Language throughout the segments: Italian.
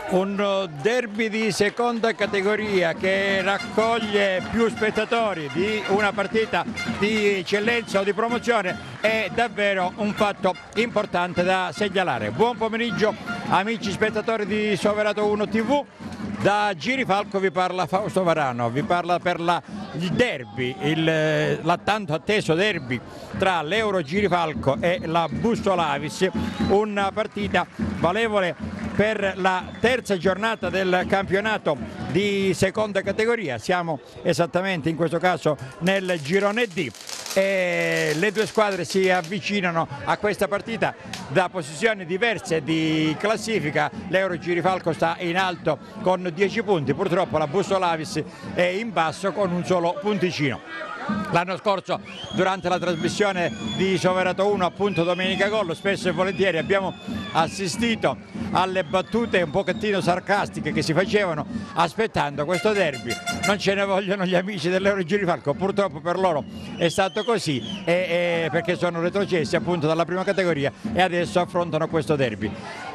Un derby di seconda categoria che raccoglie più spettatori di una partita di eccellenza o di promozione è davvero un fatto importante da segnalare. Buon pomeriggio amici spettatori di Soverato 1 TV. Da Girifalco vi parla Fausto Varano, vi parla per il derby, tanto atteso derby tra l'Euro Girifalco e la Bussolavis, una partita valevole per la terza giornata del campionato di seconda categoria. Siamo esattamente in questo caso nel girone D e le due squadre si avvicinano a questa partita da posizioni diverse di classifica. L'Euro Girifalco sta in alto con 10 punti, purtroppo la Bussolavis è in basso con un solo punticino. L'anno scorso durante la trasmissione di Soverato 1, appunto Domenica Gol, spesso e volentieri abbiamo assistito alle battute un pochettino sarcastiche che si facevano aspettando questo derby. Non ce ne vogliono gli amici dell'Euro Girifalco, purtroppo per loro è stato così, perché sono retrocessi appunto dalla prima categoria e adesso affrontano questo derby.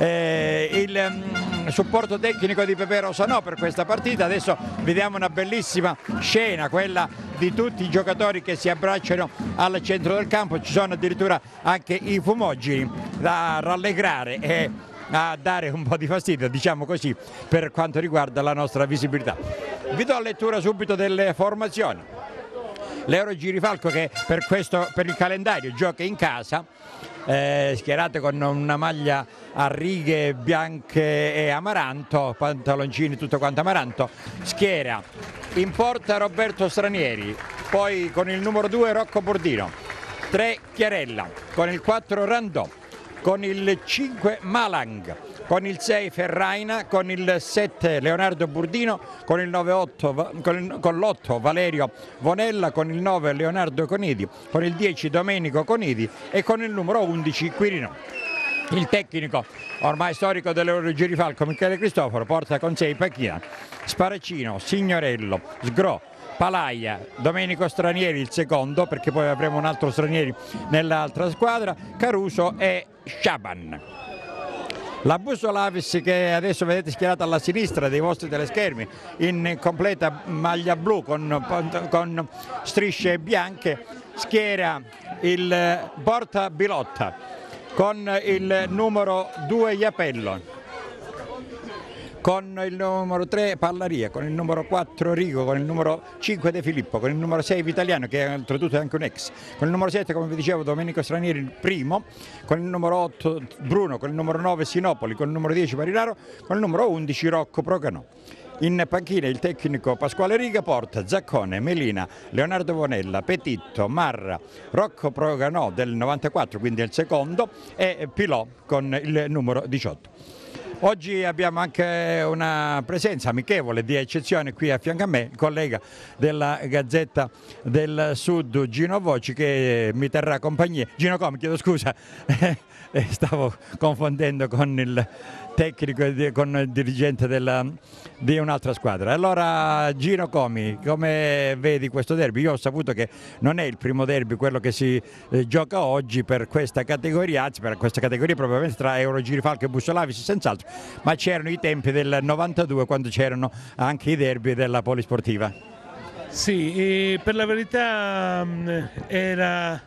Il supporto tecnico di Pepe Rosanò per questa partita, adesso vediamo una bellissima scena, quella di tutti i giocatori che si abbracciano al centro del campo, ci sono addirittura anche i fumogeni da rallegrare e a dare un po' di fastidio, diciamo così, per quanto riguarda la nostra visibilità. Vi do lettura subito delle formazioni. L'Euro Girifalco che per il calendario gioca in casa, schierate con una maglia a righe bianche e amaranto, pantaloncini tutto quanto amaranto, schiera in porta Roberto Stranieri, poi con il numero 2 Rocco Bordino, 3 Chiarella, con il 4 Randò, con il 5 Malang, con il 6 Ferraina, con il 7 Leonardo Burdino, con il 9-8, con l'8 Valerio Vonella, con il 9 Leonardo Conidi, con il 10 Domenico Conidi e con il numero 11 Quirino. Il tecnico ormai storico dell'Euro Girifalco Michele Cristoforo porta con sé in panchina Sparaccino, Signorello, Sgro, Palaia, Domenico Stranieri il secondo, perché poi avremo un altro Stranieri nell'altra squadra, Caruso e Sciaban. La Bussolavis, che adesso vedete schierata alla sinistra dei vostri teleschermi in completa maglia blu con strisce bianche, schiera il Porta Bilotta con il numero 2 Iapello, con il numero 3 Pallaria, con il numero 4 Rigo, con il numero 5 De Filippo, con il numero 6 Vitaliano, che oltretutto è anche un ex, con il numero 7, come vi dicevo, Domenico Stranieri il primo, con il numero 8 Bruno, con il numero 9 Sinopoli, con il numero 10 Marinaro, con il numero 11 Rocco Proganò. In panchina il tecnico Pasquale Riga porta Zaccone, Melina, Leonardo Vonella, Petitto, Marra, Rocco Proganò del 94, quindi è il secondo, e Pilò con il numero 18. Oggi abbiamo anche una presenza amichevole di eccezione qui a fianco a me, il collega della Gazzetta del Sud Gino Voci, che mi terrà compagnia. Gino Comi, chiedo scusa, stavo confondendo con il tecnico e con il dirigente di un'altra squadra. Allora Gino Comi, come vedi questo derby? Io ho saputo che non è il primo derby quello che si gioca oggi per questa categoria, anzi per questa categoria probabilmente tra Euro Girifalco e Bussolavis senz'altro, ma c'erano i tempi del 92 quando c'erano anche i derby della Polisportiva. Sì, per la verità era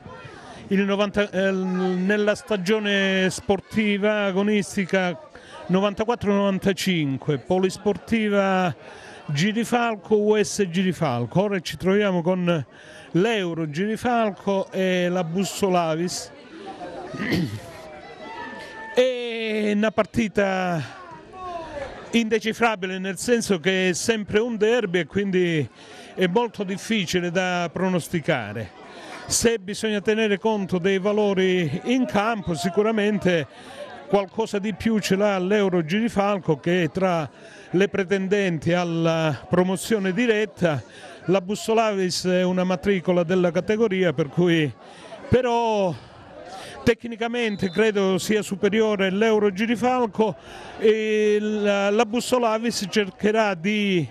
nella stagione sportiva agonistica 94-95, Polisportiva Girifalco, US Girifalco. Ora ci troviamo con l'Euro Girifalco e la Bussolavis. È una partita indecifrabile, nel senso che è sempre un derby e quindi è molto difficile da pronosticare. Se bisogna tenere conto dei valori in campo, sicuramente qualcosa di più ce l'ha l'Euro Girifalco, che tra le pretendenti alla promozione diretta. La Bussolavis è una matricola della categoria, per cui però tecnicamente credo sia superiore l'Euro Girifalco e la Bussolavis cercherà di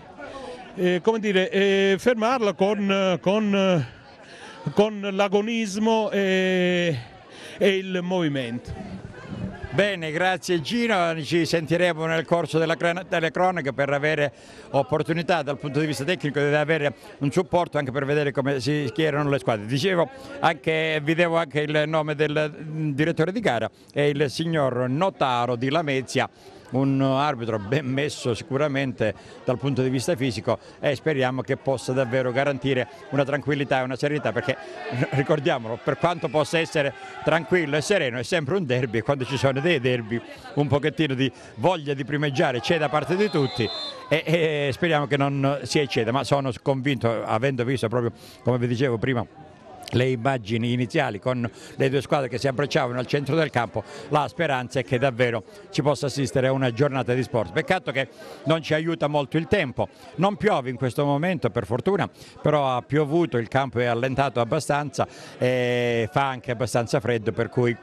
fermarla con l'agonismo e il movimento. Bene, grazie Gino, ci sentiremo nel corso della telecronaca per avere opportunità dal punto di vista tecnico di avere un supporto anche per vedere come si schierano le squadre. Dicevo anche, vi devo anche il nome del direttore di gara, è il signor Notaro di Lamezia, un arbitro ben messo sicuramente dal punto di vista fisico e speriamo che possa davvero garantire una tranquillità e una serenità, perché ricordiamolo, per quanto possa essere tranquillo e sereno è sempre un derby, e quando ci sono dei derby un pochettino di voglia di primeggiare c'è da parte di tutti e speriamo che non si ecceda, ma sono convinto, avendo visto proprio come vi dicevo prima le immagini iniziali con le due squadre che si abbracciavano al centro del campo, la speranza è che davvero ci possa assistere a una giornata di sport. Peccato che non ci aiuta molto il tempo, non piove in questo momento per fortuna, però ha piovuto, il campo è allentato abbastanza e fa anche abbastanza freddo, per cui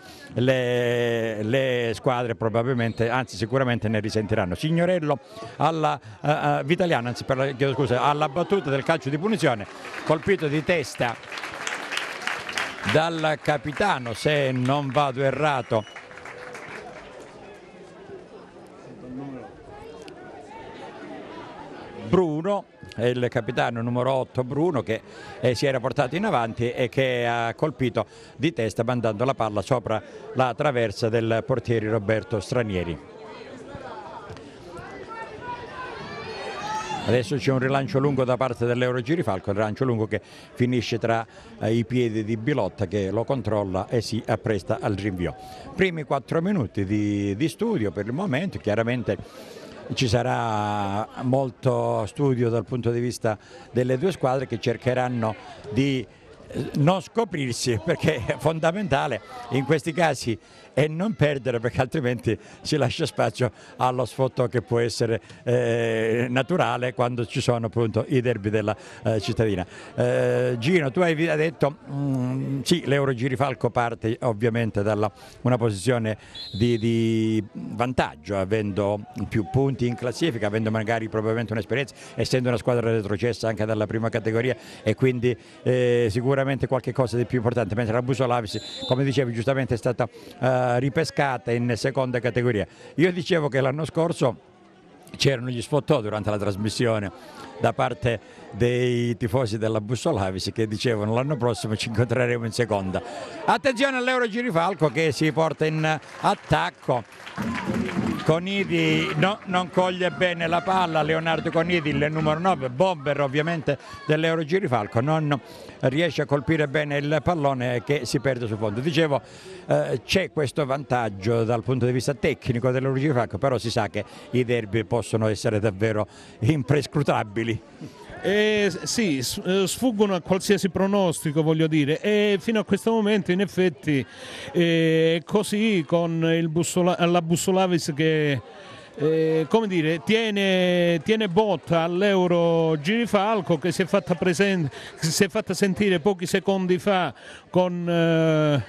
le squadre probabilmente, anzi sicuramente ne risentiranno. Signorello alla Vitaliano, anzi chiedo scusa, alla battuta del calcio di punizione, colpito di testa dal capitano, se non vado errato, Bruno, è il capitano numero 8 Bruno, che si era portato in avanti e che ha colpito di testa mandando la palla sopra la traversa del portiere Roberto Stranieri. Adesso c'è un rilancio lungo da parte dell'Euro Girifalco, il rilancio lungo che finisce tra i piedi di Bilotta, che lo controlla e si appresta al rinvio. Primi 4 minuti di studio per il momento, chiaramente ci sarà molto studio dal punto di vista delle due squadre che cercheranno di non scoprirsi, perché è fondamentale in questi casi e non perdere, perché altrimenti si lascia spazio allo sfottò che può essere naturale quando ci sono appunto i derby della cittadina. Gino, tu hai detto sì, l'Euro Girifalco parte ovviamente da una posizione di vantaggio, avendo più punti in classifica, avendo magari probabilmente un'esperienza, essendo una squadra retrocessa anche dalla prima categoria, e quindi sicuramente qualche cosa di più importante, mentre la Busolavis, come dicevi giustamente, è stata ripescata in seconda categoria. Io dicevo che l'anno scorso c'erano gli sfottò durante la trasmissione da parte dei tifosi della Bussolavis che dicevano l'anno prossimo ci incontreremo in seconda. Attenzione all'Euro Girifalco che si porta in attacco. Conidi non coglie bene la palla, Leonardo Conidi, il numero 9, bomber ovviamente dell'Euro Girifalco, non riesce a colpire bene il pallone che si perde sul fondo. Dicevo, c'è questo vantaggio dal punto di vista tecnico dell'Euro Girifalco, però si sa che i derby possono essere davvero imprescrutabili. Sì, sfuggono a qualsiasi pronostico, voglio dire, e fino a questo momento in effetti è così con la Bussolavis che come dire, tiene botta all'Euro Girifalco, che si è fatta sentire pochi secondi fa con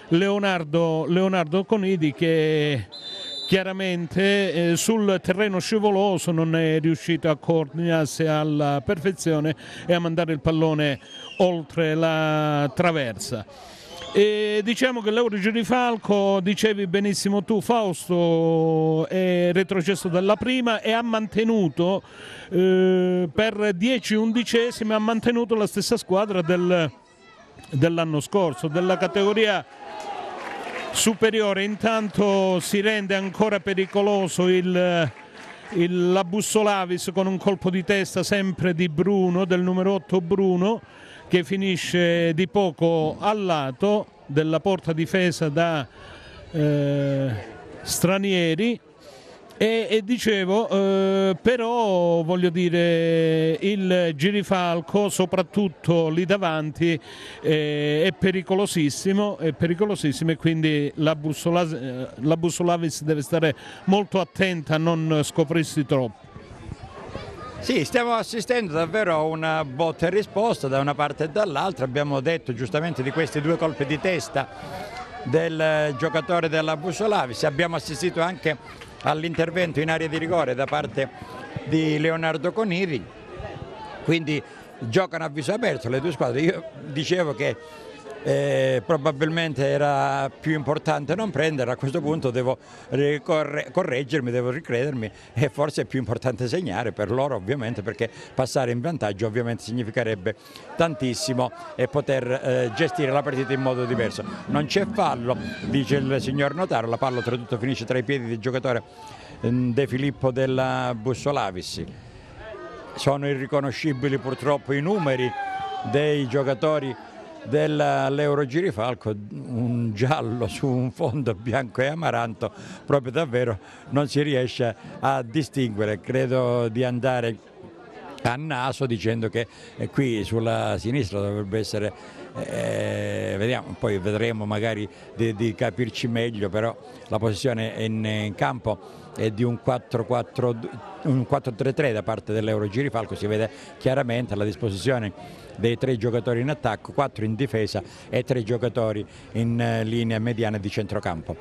Leonardo Conidi, che chiaramente sul terreno scivoloso non è riuscito a coordinarsi alla perfezione e a mandare il pallone oltre la traversa. E diciamo che l'Euro Girifalco, dicevi benissimo tu Fausto, è retrocesso dalla prima e ha mantenuto per 10 undicesimi, ha mantenuto la stessa squadra dell'anno scorso, della categoria superiore. Intanto si rende ancora pericoloso la Bussolavis con un colpo di testa sempre di Bruno, del numero 8 Bruno, che finisce di poco al lato della porta difesa da Stranieri. E dicevo, però voglio dire, il Girifalco soprattutto lì davanti è pericolosissimo, e quindi la Bussolavis deve stare molto attenta a non scoprirsi troppo. Sì, stiamo assistendo davvero a una botta e risposta da una parte e dall'altra. Abbiamo detto giustamente di questi due colpi di testa del giocatore della Bussolavis, abbiamo assistito anche all'intervento in area di rigore da parte di Leonardo Conidi, quindi giocano a viso aperto le due squadre. Io dicevo che probabilmente era più importante non prendere. A questo punto devo correggermi, devo ricredermi, e forse è più importante segnare per loro, ovviamente, perché passare in vantaggio ovviamente significherebbe tantissimo e poter gestire la partita in modo diverso. Non c'è fallo, dice il signor Notaro, la palla oltretutto finisce tra i piedi del giocatore De Filippo della Bussolavis. Sono irriconoscibili purtroppo i numeri dei giocatori dell'Euro Girifalco, un giallo su un fondo bianco e amaranto, proprio davvero non si riesce a distinguere. Credo di andare a naso dicendo che qui sulla sinistra dovrebbe essere, vediamo, poi vedremo magari di capirci meglio, però la posizione in campo è di un 4-3-3 da parte dell'Euro Girifalco. Si vede chiaramente la disposizione dei 3 giocatori in attacco, 4 in difesa e 3 giocatori in linea mediana di centrocampo.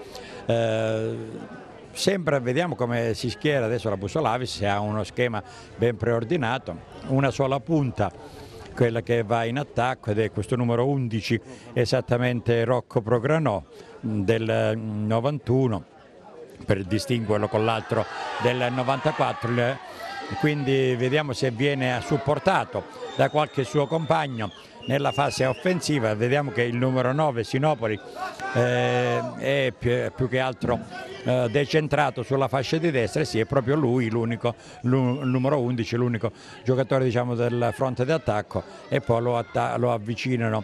Vediamo come si schiera adesso la Bussolavis, ha uno schema ben preordinato, una sola punta, quella che va in attacco, ed è questo numero 11, esattamente Rocco Progranò del 91, per distinguerlo con l'altro del 94, quindi vediamo se viene supportato da qualche suo compagno nella fase offensiva. Vediamo che il numero 9 Sinopoli è più che altro decentrato sulla fascia di destra, e sì, è proprio lui il numero 11, l'unico giocatore, diciamo, del fronte d'attacco, e poi lo avvicinano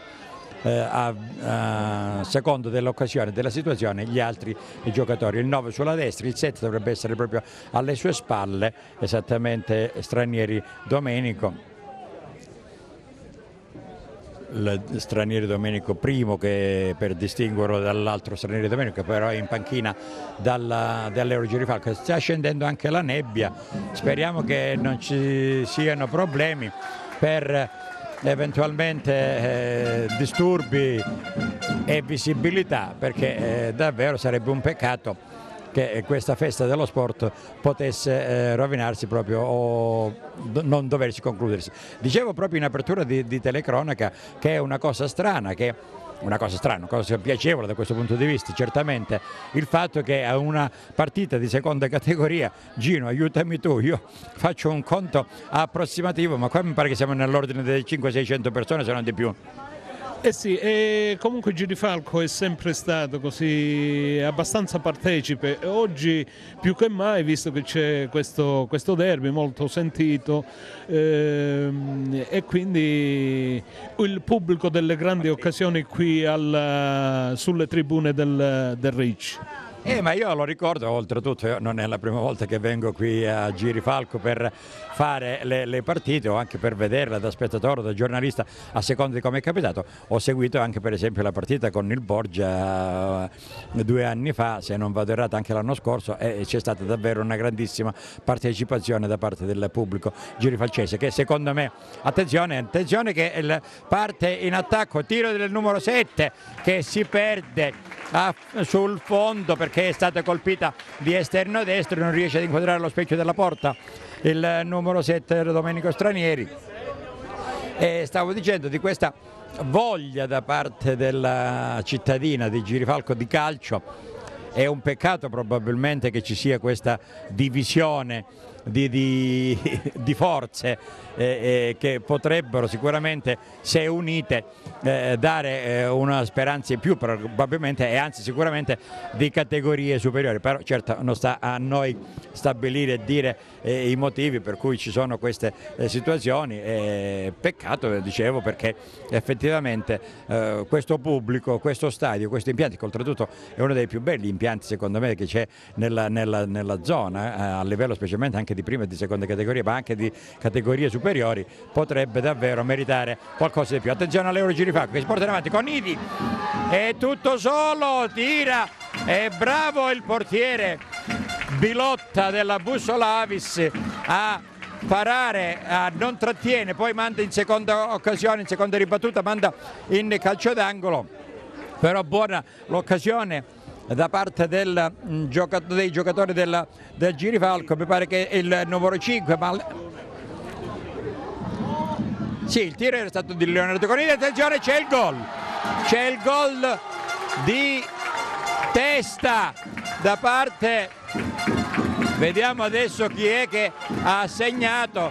a secondo dell'occasione, della situazione, gli altri giocatori. Il 9 sulla destra, il 7 dovrebbe essere proprio alle sue spalle, esattamente Stranieri Domenico. Il Stranieri Domenico primo, che per distinguerlo dall'altro Stranieri Domenico, che però è in panchina dall'Euro Girifalco. Sta scendendo anche la nebbia, speriamo che non ci siano problemi per eventualmente disturbi e visibilità, perché davvero sarebbe un peccato che questa festa dello sport potesse rovinarsi proprio o non doversi concludersi. Dicevo proprio in apertura di telecronaca che è una cosa strana, una cosa piacevole da questo punto di vista, certamente il fatto che a una partita di seconda categoria, Gino aiutami tu, io faccio un conto approssimativo, ma qua mi pare che siamo nell'ordine delle 500-600 persone, se non di più. Eh sì, e comunque Girifalco è sempre stato così abbastanza partecipe, oggi più che mai, visto che c'è questo derby molto sentito, e quindi il pubblico delle grandi occasioni qui sulle tribune del Reach. Ma io lo ricordo, oltretutto non è la prima volta che vengo qui a Girifalco per fare le partite, o anche per vederla da spettatore o da giornalista, a seconda di come è capitato. Ho seguito anche per esempio la partita con il Borgia 2 anni fa, se non vado errato anche l'anno scorso, e c'è stata davvero una grandissima partecipazione da parte del pubblico girifalcese, che secondo me, attenzione che parte in attacco, tiro del numero 7 che si perde sul fondo perché è stata colpita di esterno destro, non riesce ad inquadrare lo specchio della porta il numero 7 Domenico Stranieri. E stavo dicendo di questa voglia da parte della cittadina di Girifalco di calcio. È un peccato probabilmente che ci sia questa divisione di forze che potrebbero sicuramente, se unite, dare una speranza in più probabilmente, e anzi sicuramente di categorie superiori, però certo non sta a noi stabilire e dire i motivi per cui ci sono queste situazioni. Peccato, dicevo, perché effettivamente questo pubblico, questo stadio, questo impianto, che oltretutto è uno dei più belli impianti secondo me che c'è nella zona, a livello specialmente anche di prima e di seconda categoria, ma anche di categorie superiori, potrebbe davvero meritare qualcosa di più. Attenzione all'Euro Girifalco che si porta in avanti con Idi, è tutto solo, tira, è bravo il portiere Bilotta della Bussolavis a parare, non trattiene, poi manda in seconda occasione, in seconda ribattuta, manda in calcio d'angolo, però buona l'occasione da parte dei giocatori del Girifalco. Mi pare che il numero 5, sì, il tiro era stato di Leonardo Conidi. Attenzione, c'è il gol c'è il gol di testa da parte, vediamo adesso chi è che ha segnato,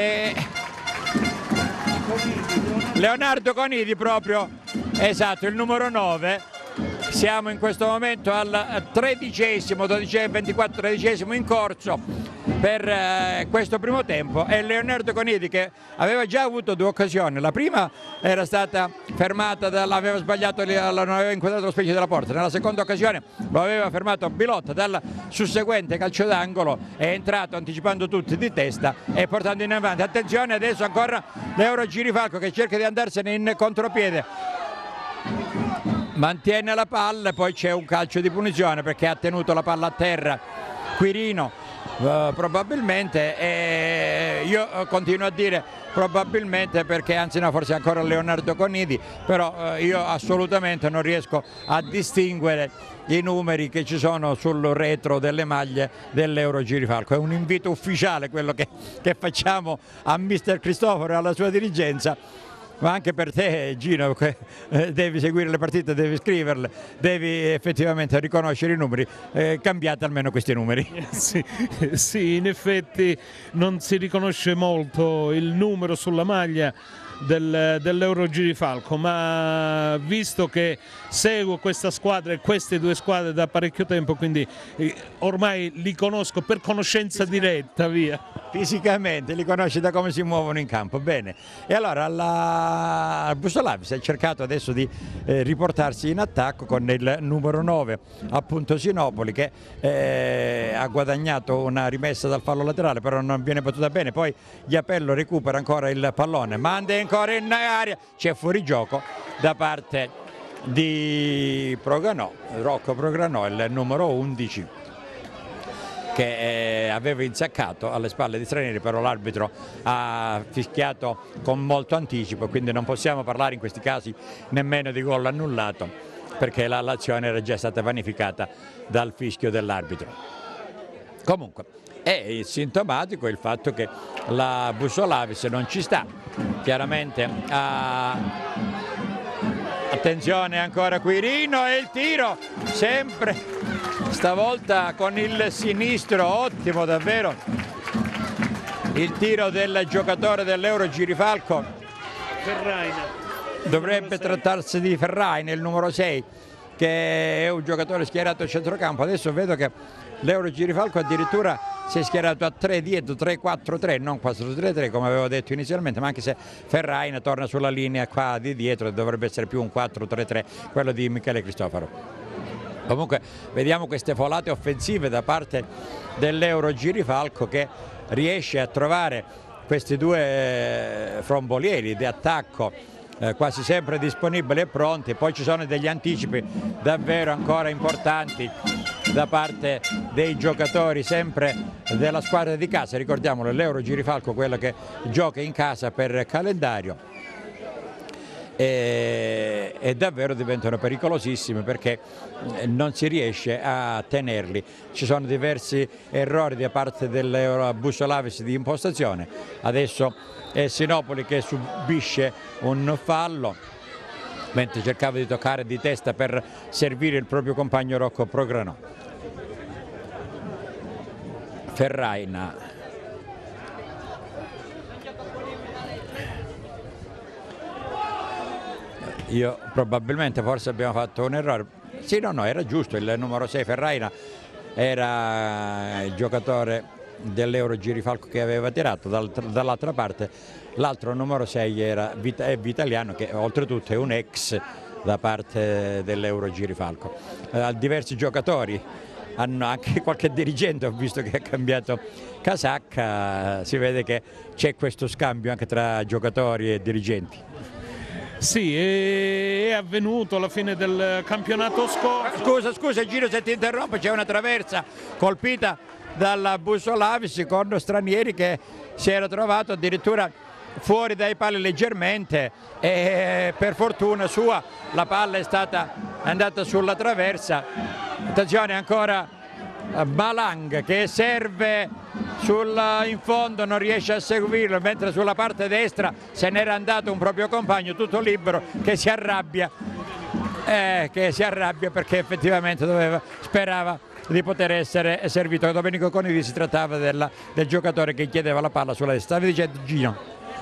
Leonardo Conidi proprio, esatto, il numero 9. Siamo in questo momento al 13esimo, 12-24 in corso per questo primo tempo, e Leonardo Conidi, che aveva già avuto due occasioni, la prima era stata fermata, aveva sbagliato, non aveva inquadrato lo specchio della porta, nella seconda occasione lo aveva fermato Bilotta, dal susseguente calcio d'angolo è entrato anticipando tutti di testa e portando in avanti. Attenzione adesso ancora l'Euro Girifalco che cerca di andarsene in contropiede, mantiene la palla, poi c'è un calcio di punizione perché ha tenuto la palla a terra Quirino, probabilmente, io continuo a dire probabilmente perché, anzi no, forse ancora Leonardo Conidi, però io assolutamente non riesco a distinguere i numeri che ci sono sul retro delle maglie dell'Euro Girifalco. È un invito ufficiale quello che facciamo a mister Cristoforo e alla sua dirigenza, ma anche per te Gino, devi seguire le partite, devi scriverle, devi effettivamente riconoscere i numeri, cambiate almeno questi numeri. Sì, in effetti non si riconosce molto il numero sulla maglia dell'Euro Girifalco, ma visto che seguo questa squadra e queste due squadre da parecchio tempo, quindi ormai li conosco per conoscenza diretta, via. Fisicamente li conosci da come si muovono in campo, bene. E allora la Busolavis ha cercato adesso di riportarsi in attacco con il numero 9, appunto Sinopoli, che ha guadagnato una rimessa dal fallo laterale, però non viene battuta bene. Poi Iapello recupera ancora il pallone, manda ancora in area, c'è fuorigioco da parte di Rocco Progranò, il numero 11, che aveva insaccato alle spalle di Stranieri, però l'arbitro ha fischiato con molto anticipo, quindi non possiamo parlare in questi casi nemmeno di gol annullato, perché l'azione era già stata vanificata dal fischio dell'arbitro. Comunque è sintomatico il fatto che la Busolavis non ci sta, chiaramente attenzione ancora Quirino, e il tiro sempre stavolta con il sinistro, ottimo davvero il tiro del giocatore dell'Euro Girifalco. Ferraina. Dovrebbe trattarsi di Ferraina, il numero 6, che è un giocatore schierato a centrocampo. Adesso vedo che l'Euro Girifalco addirittura si è schierato a 3 dietro, 3-4-3, non 4-3-3 come avevo detto inizialmente, ma anche se Ferraina torna sulla linea qua di dietro dovrebbe essere più un 4-3-3, quello di Michele Cristofaro. Comunque vediamo queste folate offensive da parte dell'Euro Girifalco, che riesce a trovare questi due frombolieri di attacco quasi sempre disponibili e pronti. Poi ci sono degli anticipi davvero ancora importanti da parte dei giocatori sempre della squadra di casa, ricordiamolo, l'Euro Girifalco, quella che gioca in casa per calendario, e davvero diventano pericolosissimi perché non si riesce a tenerli. Ci sono diversi errori da parte dell'Euro Busolavis di impostazione. Adesso è Sinopoli che subisce un fallo mentre cercava di toccare di testa per servire il proprio compagno Rocco Progranò. Ferraina. Io probabilmente forse abbiamo fatto un errore. Sì, no, era giusto, il numero 6 Ferraina era il giocatore dell'Euro Girifalco che aveva tirato, dall'altra parte l'altro numero 6 è Vitaliano, che oltretutto è un ex da parte dell'Euro Girifalco. Diversi giocatori hanno, anche qualche dirigente ho visto che ha cambiato casacca, si vede che c'è questo scambio anche tra giocatori e dirigenti. Sì, è avvenuto alla fine del campionato scorso. Scusa Gino se ti interrompo, c'è una traversa colpita dalla Busolavis con Stranieri che si era trovato addirittura fuori dai pali leggermente, e per fortuna sua la palla è andata sulla traversa. Attenzione ancora Malang che serve in fondo, non riesce a seguirlo, mentre sulla parte destra se n'era andato un proprio compagno tutto libero che si arrabbia che si arrabbia perché effettivamente sperava di poter essere servito. Domenico Conidi, si trattava del giocatore che chiedeva la palla sulla destra. Stavi dicendo, Gino?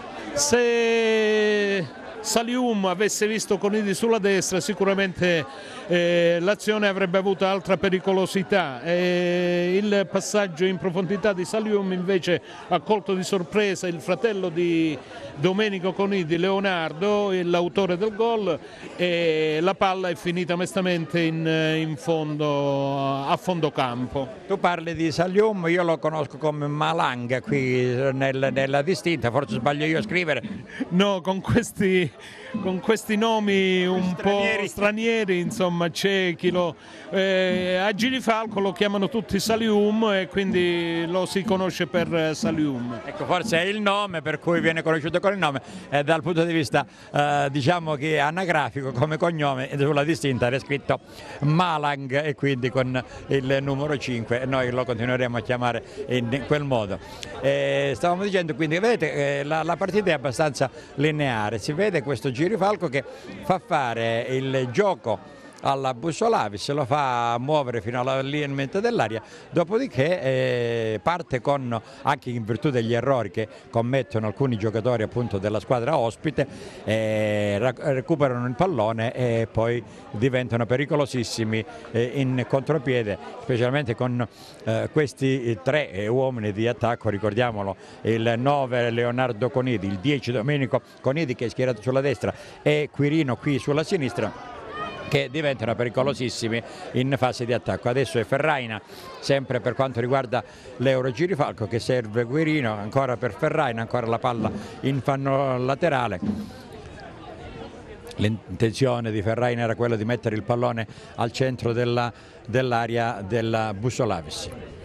Se Salium avesse visto Conidi sulla destra sicuramente l'azione avrebbe avuto altra pericolosità. Il passaggio in profondità di Salium invece ha colto di sorpresa il fratello di Domenico Conidi, Leonardo, l'autore del gol, e la palla è finita mestamente a fondo campo. Tu parli di Salium, io lo conosco come Malanga qui nella distinta, forse sbaglio io a scrivere. No, con questi nomi un po' stranieri, insomma, cechi, a Girifalco lo chiamano tutti Salium e quindi lo si conosce per Salium. Ecco, forse è il nome per cui viene conosciuto con il nome, dal punto di vista diciamo che anagrafico come cognome sulla distinta era scritto Malang e quindi con il numero 5 noi lo continueremo a chiamare in quel modo. Stavamo dicendo quindi, vedete, la partita è abbastanza lineare, si vede questo Girifalco che fa fare il gioco alla Bussolavis, lo fa muovere fino all'allineamento dell'aria, dopodiché parte con, anche in virtù degli errori che commettono alcuni giocatori appunto della squadra ospite, recuperano il pallone e poi diventano pericolosissimi in contropiede, specialmente con questi 3 uomini di attacco. Ricordiamolo, il 9 Leonardo Conidi, il 10 Domenico Conidi che è schierato sulla destra e Quirino qui sulla sinistra, che diventano pericolosissimi in fase di attacco. Adesso è Ferraina, sempre per quanto riguarda l'Euro Girifalco, che serve Quirino, ancora per Ferraina, ancora la palla in fanno laterale. L'intenzione di Ferraina era quella di mettere il pallone al centro dell'area della Bussolavis.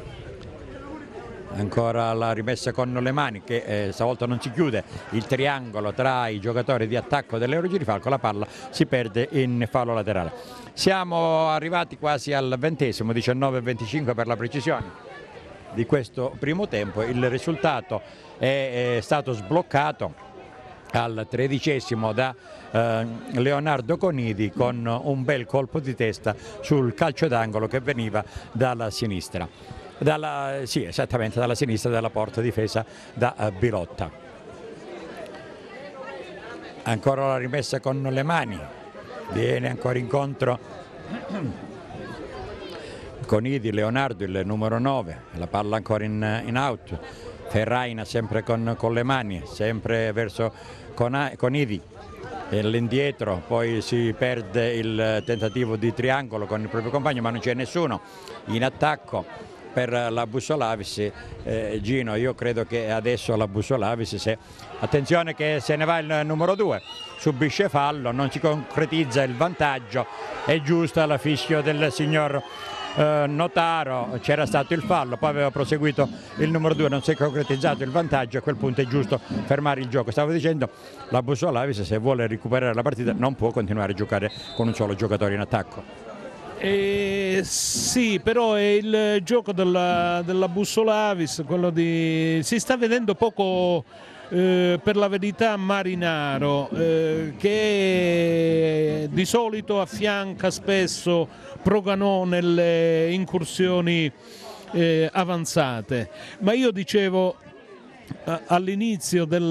Ancora la rimessa con le mani, che stavolta non si chiude il triangolo tra i giocatori di attacco dell'Euro Girifalco, la palla si perde in fallo laterale. Siamo arrivati quasi al 20°, 19:25 per la precisione di questo primo tempo. Il risultato è stato sbloccato al 13° da Leonardo Conidi con un bel colpo di testa sul calcio d'angolo che veniva dalla sinistra. Sì, esattamente dalla sinistra della porta difesa da Bilotta. Ancora la rimessa con le mani, viene ancora incontro Conidi, Leonardo, il numero 9, la palla ancora in out, Ferraina sempre con le mani, sempre verso Conidi, all'indietro, poi si perde il tentativo di triangolo con il proprio compagno, ma non c'è nessuno in attacco per la Bussolavis. Gino, io credo che adesso la Bussolavis, attenzione che se ne va il numero 2, subisce fallo, non si concretizza il vantaggio, è giusta la fischio del signor Notaro, c'era stato il fallo, poi aveva proseguito il numero 2, non si è concretizzato il vantaggio, a quel punto è giusto fermare il gioco. Stavo dicendo, la Bussolavis, se vuole recuperare la partita, non può continuare a giocare con un solo giocatore in attacco. Sì, però è il gioco della Bussolavis, si sta vedendo poco per la verità Marinaro, che di solito affianca spesso Proganò nelle incursioni avanzate, ma io dicevo all'inizio del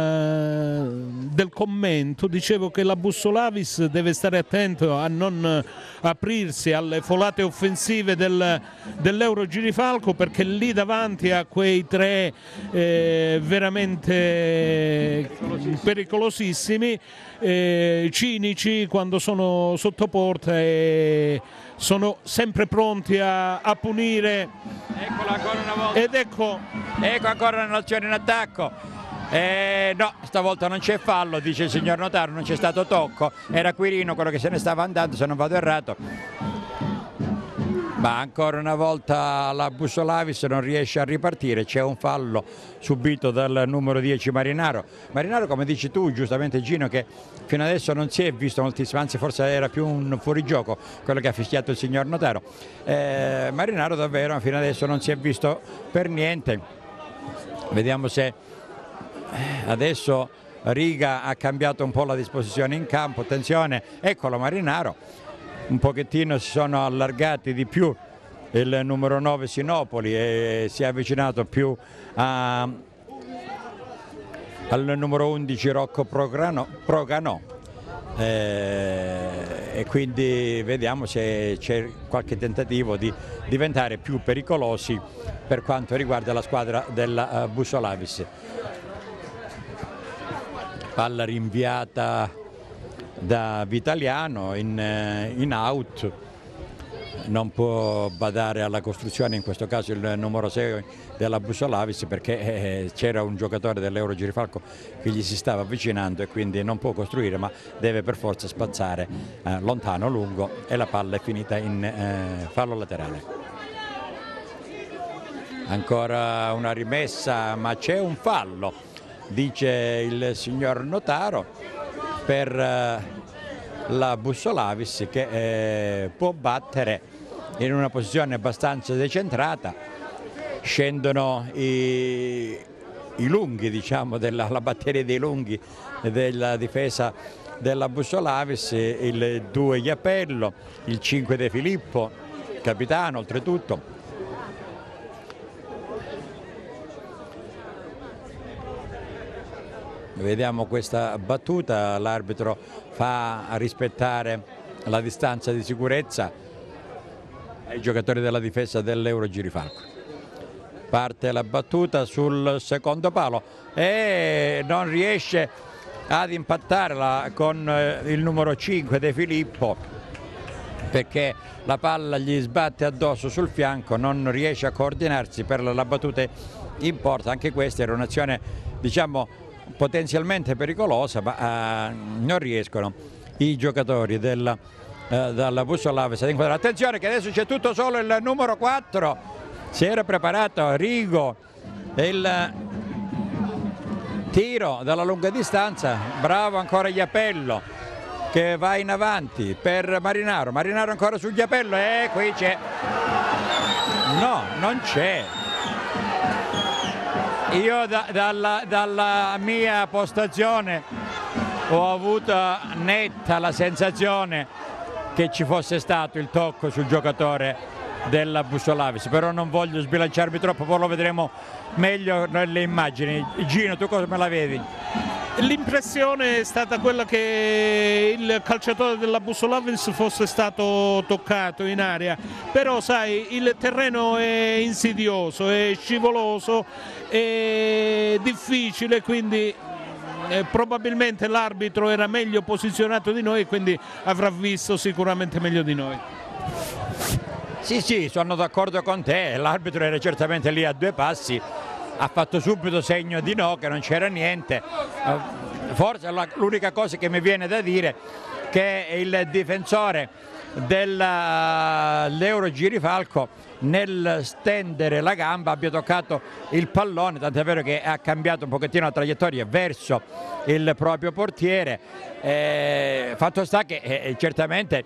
commento, dicevo che la Bussolavis deve stare attento a non aprirsi alle folate offensive dell'Euro Girifalco, perché lì davanti a quei 3 veramente pericolosissimi, cinici quando sono sotto porta e sono sempre pronti a punire. Eccola ancora una volta. Ed ecco ancora un'azione in attacco. No, stavolta non c'è fallo, dice il signor Notaro, non c'è stato tocco, era Quirino quello che se ne stava andando, se non vado errato. Ma ancora una volta la Bussolavis non riesce a ripartire, c'è un fallo subito dal numero 10 Marinaro. Marinaro, come dici tu giustamente Gino, che fino adesso non si è visto moltissimo, anzi forse era più un fuorigioco quello che ha fischiato il signor Notaro. Marinaro davvero fino adesso non si è visto per niente. Vediamo se adesso Riga ha cambiato un po' la disposizione in campo, attenzione, eccolo Marinaro, un pochettino si sono allargati di più il numero 9 Sinopoli e si è avvicinato più al numero 11 Rocco Proganò. E quindi vediamo se c'è qualche tentativo di diventare più pericolosi per quanto riguarda la squadra della Bussolavis. Palla rinviata da Vitaliano in out, non può badare alla costruzione in questo caso il numero 6 della Bussolavis perché c'era un giocatore dell'Euro Girifalco che gli si stava avvicinando e quindi non può costruire, ma deve per forza spazzare lontano, lungo, e la palla è finita in fallo laterale. Ancora una rimessa, ma c'è un fallo, dice il signor Notaro, per la Bussolavis che può battere in una posizione abbastanza decentrata. Scendono i lunghi, diciamo, la batteria dei lunghi della difesa della Bussolavis, il 2 Iapello, il 5 De Filippo, capitano oltretutto. Vediamo questa battuta, l'arbitro fa rispettare la distanza di sicurezza ai giocatori della difesa dell'Euro Girifalco. Parte la battuta sul secondo palo e non riesce ad impattarla con il numero 5 De Filippo perché la palla gli sbatte addosso sul fianco, non riesce a coordinarsi per la battuta in porta. Anche questa era un'azione, diciamo, potenzialmente pericolosa, ma non riescono i giocatori dalla Bussolavis ad inquadrare. Attenzione che adesso c'è tutto solo il numero 4, si era preparato Rigo, il tiro dalla lunga distanza, bravo ancora Iapello che va in avanti per Marinaro, Marinaro ancora su Iapello e qui c'è, no, non c'è. Io dalla mia postazione ho avuto netta la sensazione che ci fosse stato il tocco sul giocatore della Bussolavis, però non voglio sbilanciarmi troppo, poi lo vedremo meglio nelle immagini. Gino, tu cosa me la vedi? L'impressione è stata quella che il calciatore della Bussolavis fosse stato toccato in area, però sai, il terreno è insidioso, è scivoloso, è difficile, quindi probabilmente l'arbitro era meglio posizionato di noi e quindi avrà visto sicuramente meglio di noi. Sì, sono d'accordo con te, l'arbitro era certamente lì a due passi, ha fatto subito segno di no, che non c'era niente. Forse l'unica cosa che mi viene da dire è che il difensore dell'Euro Girifalco nel stendere la gamba abbia toccato il pallone, tant'è vero che ha cambiato un pochettino la traiettoria verso il proprio portiere. Fatto sta che certamente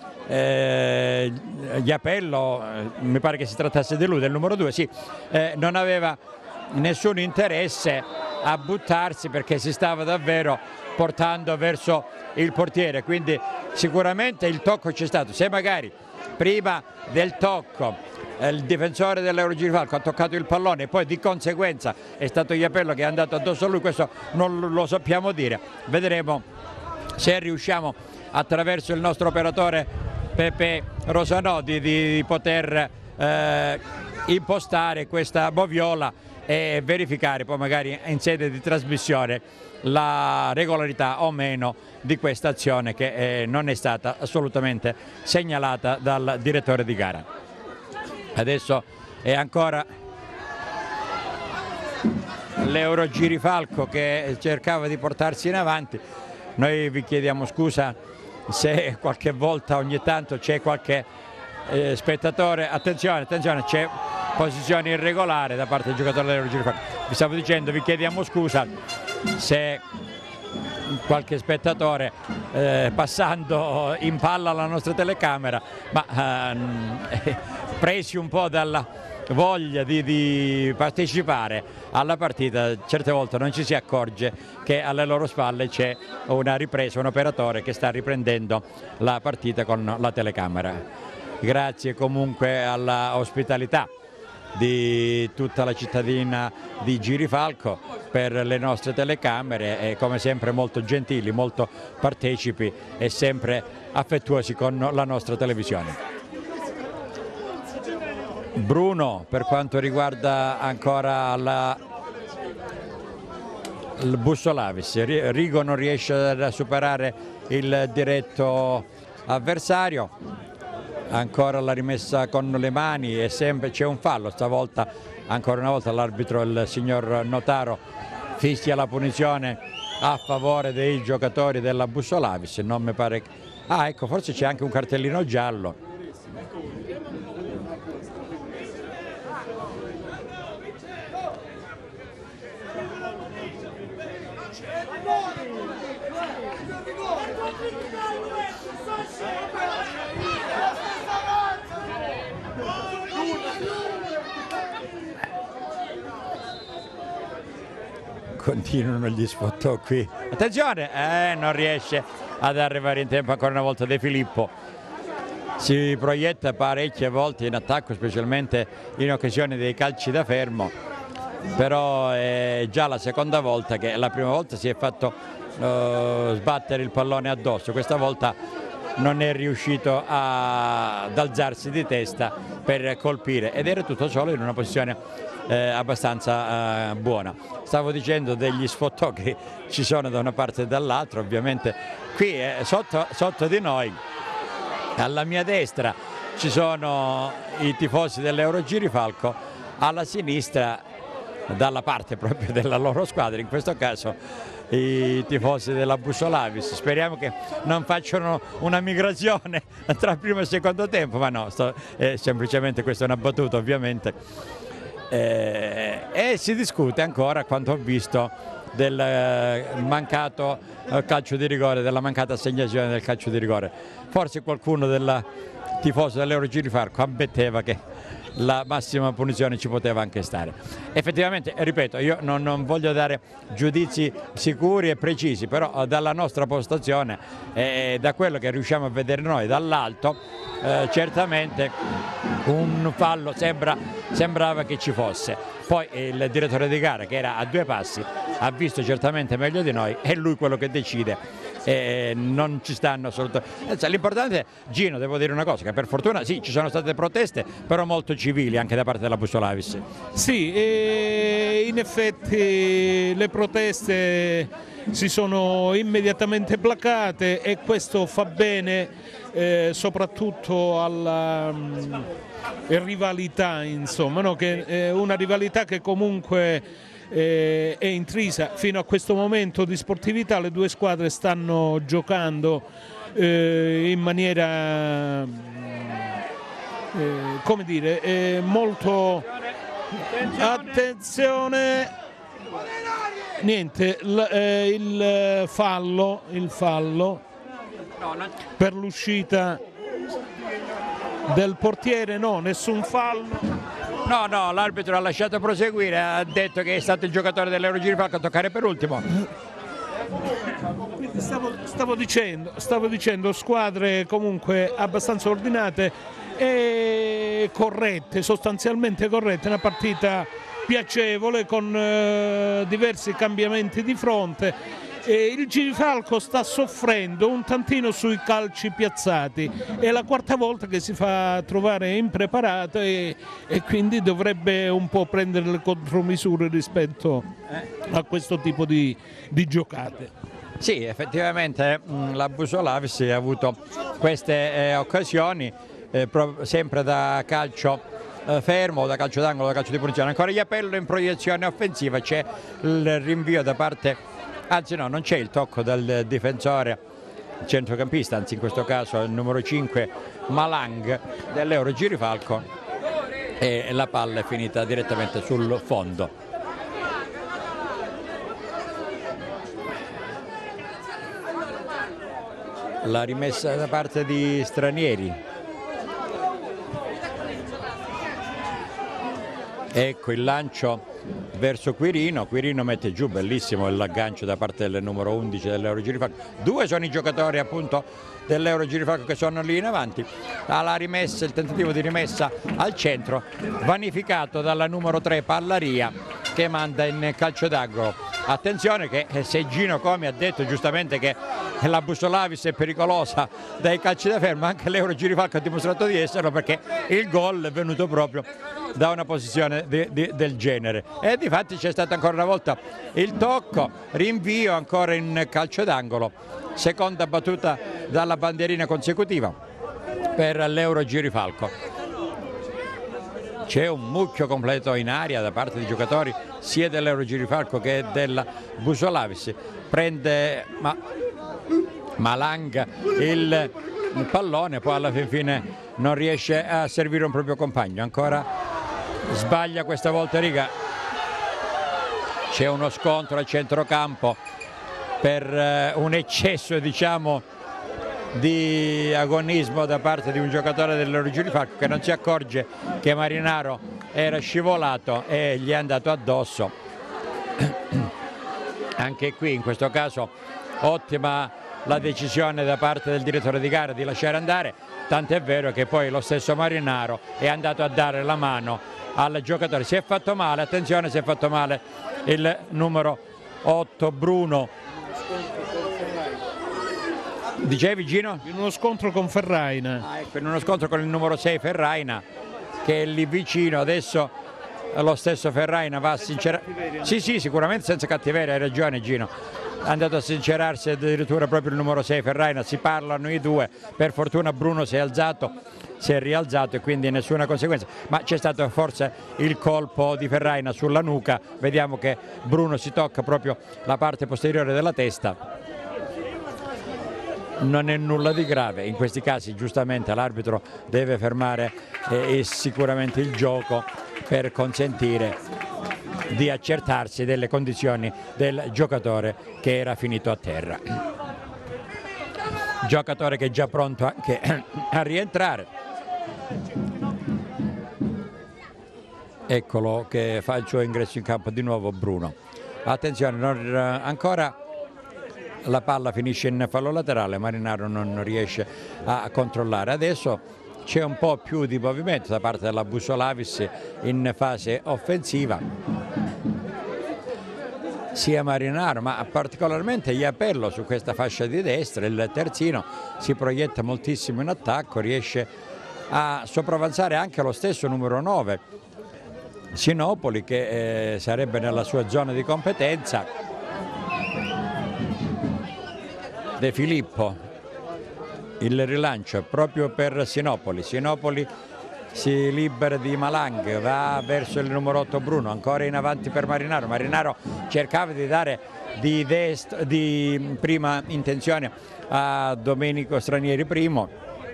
Iapello, mi pare che si trattasse di lui, del numero 2, sì, non aveva nessun interesse a buttarsi perché si stava davvero portando verso il portiere, quindi sicuramente il tocco c'è stato. Se magari prima del tocco il difensore dell'Euro Girifalco ha toccato il pallone e poi di conseguenza è stato Iapello che è andato addosso a lui, questo non lo sappiamo dire. Vedremo se riusciamo attraverso il nostro operatore Pepe Rosanò di poter impostare questa moviola e verificare poi magari in sede di trasmissione la regolarità o meno di questa azione che non è stata assolutamente segnalata dal direttore di gara. Adesso è ancora l'Euro Girifalco che cercava di portarsi in avanti. Noi vi chiediamo scusa se qualche volta ogni tanto c'è qualche spettatore, attenzione, c'è posizione irregolare da parte del giocatore dell'Euro Girifalco. Vi stavo dicendo, vi chiediamo scusa se qualche spettatore passando impalla la nostra telecamera, ma presi un po' voglia di partecipare alla partita, certe volte non ci si accorge che alle loro spalle c'è una ripresa, un operatore che sta riprendendo la partita con la telecamera. Grazie comunque alla ospitalità di tutta la cittadina di Girifalco per le nostre telecamere, e come sempre molto gentili, molto partecipi e sempre affettuosi con la nostra televisione. Bruno, per quanto riguarda ancora il Bussolavis, Rigo non riesce a superare il diretto avversario, ancora la rimessa con le mani e sempre c'è un fallo, stavolta ancora una volta l'arbitro, il signor Notaro, fischia la punizione a favore dei giocatori della Bussolavis. Non mi pare che... ecco, forse c'è anche un cartellino giallo. Continuano gli sfottò qui, attenzione, non riesce ad arrivare in tempo ancora una volta De Filippo, si proietta parecchie volte in attacco, specialmente in occasione dei calci da fermo, però è già la seconda volta che la prima volta si è fatto sbattere il pallone addosso, questa volta non è riuscito ad alzarsi di testa per colpire ed era tutto solo in una posizione abbastanza buona. Stavo dicendo degli sfottò che ci sono da una parte e dall'altra, ovviamente qui sotto di noi, alla mia destra ci sono i tifosi dell'Eurogirifalco, alla sinistra, dalla parte proprio della loro squadra, in questo caso i tifosi della Bussolavis. Speriamo che non facciano una migrazione tra primo e secondo tempo, ma no, semplicemente questa è una battuta ovviamente. E si discute ancora, quanto ho visto, del mancato calcio di rigore, della mancata assegnazione del calcio di rigore. Forse qualcuno del tifoso dell'Eurogirifalco ammetteva che la massima punizione ci poteva anche stare. Effettivamente, ripeto, io non voglio dare giudizi sicuri e precisi, però dalla nostra postazione e da quello che riusciamo a vedere noi dall'alto, certamente un fallo sembrava che ci fosse. Poi il direttore di gara, che era a due passi, ha visto certamente meglio di noi, è lui quello che decide. Non ci stanno assolutamente. L'importante, Gino, devo dire una cosa, che per fortuna sì, ci sono state proteste, però molto civili anche da parte della Bussolavis. Sì, in effetti le proteste si sono immediatamente placate e questo fa bene soprattutto alla rivalità, insomma, no? Che è una rivalità che comunque è intrisa fino a questo momento di sportività. Le due squadre stanno giocando in maniera come dire, molto... Attenzione, niente, il fallo per l'uscita del portiere, no, nessun fallo. No, l'arbitro ha lasciato proseguire, ha detto che è stato il giocatore dell'Eurogirifalco a toccare per ultimo. Quindi stavo dicendo squadre comunque abbastanza ordinate e corrette, sostanzialmente corrette, una partita piacevole con diversi cambiamenti di fronte. Il Girifalco sta soffrendo un tantino sui calci piazzati, è la quarta volta che si fa trovare impreparato e quindi dovrebbe un po' prendere le contromisure rispetto a questo tipo di giocate. Sì, effettivamente la Bussolavis ha avuto queste occasioni sempre da calcio fermo, da calcio d'angolo, da calcio di punizione. Ancora gli appello in proiezione offensiva, c'è il rinvio da parte... Anzi no, non c'è il tocco del difensore centrocampista, anzi in questo caso il numero 5 Malang dell'Eurogirifalco, e la palla è finita direttamente sul fondo. La rimessa da parte di stranieri. Ecco il lancio verso Quirino, Quirino mette giù, bellissimo l'aggancio da parte del numero 11 dell'Euro Girifalco. Due sono i giocatori appunto dell'Euro Girifalco che sono lì in avanti. Alla rimessa, il tentativo di rimessa al centro, vanificato dalla numero 3 Pallaria che manda in calcio d'angolo. Attenzione che se Gino Comi ha detto giustamente che la Busolavis è pericolosa dai calci da fermo, anche l'Euro Girifalco ha dimostrato di esserlo, perché il gol è venuto proprio da una posizione del genere. E difatti c'è stato ancora una volta il tocco, rinvio ancora in calcio d'angolo, seconda battuta dalla bandierina consecutiva per l'Euro Girifalco. C'è un mucchio completo in aria da parte dei giocatori sia dell'Euro Girifalco che della Busolavis. Prende Malanga il pallone, poi alla fine non riesce a servire un proprio compagno. Ancora sbaglia questa volta Riga. C'è uno scontro al centrocampo per un eccesso, diciamo, di agonismo da parte di un giocatore dell'Euro Girifalco che non si accorge che Marinaro era scivolato e gli è andato addosso. Anche qui in questo caso ottima la decisione da parte del direttore di gara di lasciare andare, tant'è vero che poi lo stesso Marinaro è andato a dare la mano al giocatore. Si è fatto male, attenzione, si è fatto male il numero 8 Bruno. Dicevi Gino? In uno scontro con Ferraina. Ecco, in uno scontro con il numero 6 Ferraina che è lì vicino. Adesso lo stesso Ferraina va a sincerare. Sì, sicuramente senza cattiveria, hai ragione Gino. È andato a sincerarsi addirittura proprio il numero 6 Ferraina, si parlano i due, per fortuna Bruno si è rialzato e quindi nessuna conseguenza, ma c'è stato forse il colpo di Ferraina sulla nuca, vediamo che Bruno si tocca proprio la parte posteriore della testa. Non è nulla di grave, in questi casi giustamente l'arbitro deve fermare sicuramente il gioco per consentire di accertarsi delle condizioni del giocatore che era finito a terra. Giocatore che è già pronto anche a rientrare. Eccolo che fa il suo ingresso in campo di nuovo Bruno. Attenzione, ancora la palla finisce in fallo laterale, Marinaro non riesce a controllare. Adesso c'è un po' più di movimento da parte della Busolavis in fase offensiva, sia Marinaro ma particolarmente Iapello su questa fascia di destra. Il terzino si proietta moltissimo in attacco, riesce a sopravanzare anche lo stesso numero 9 Sinopoli che sarebbe nella sua zona di competenza. De Filippo, il rilancio proprio per Sinopoli. Sinopoli si libera di Malanga, va verso il numero 8 Bruno, ancora in avanti per Marinaro. Marinaro cercava di dare di prima intenzione a Domenico Stranieri primo.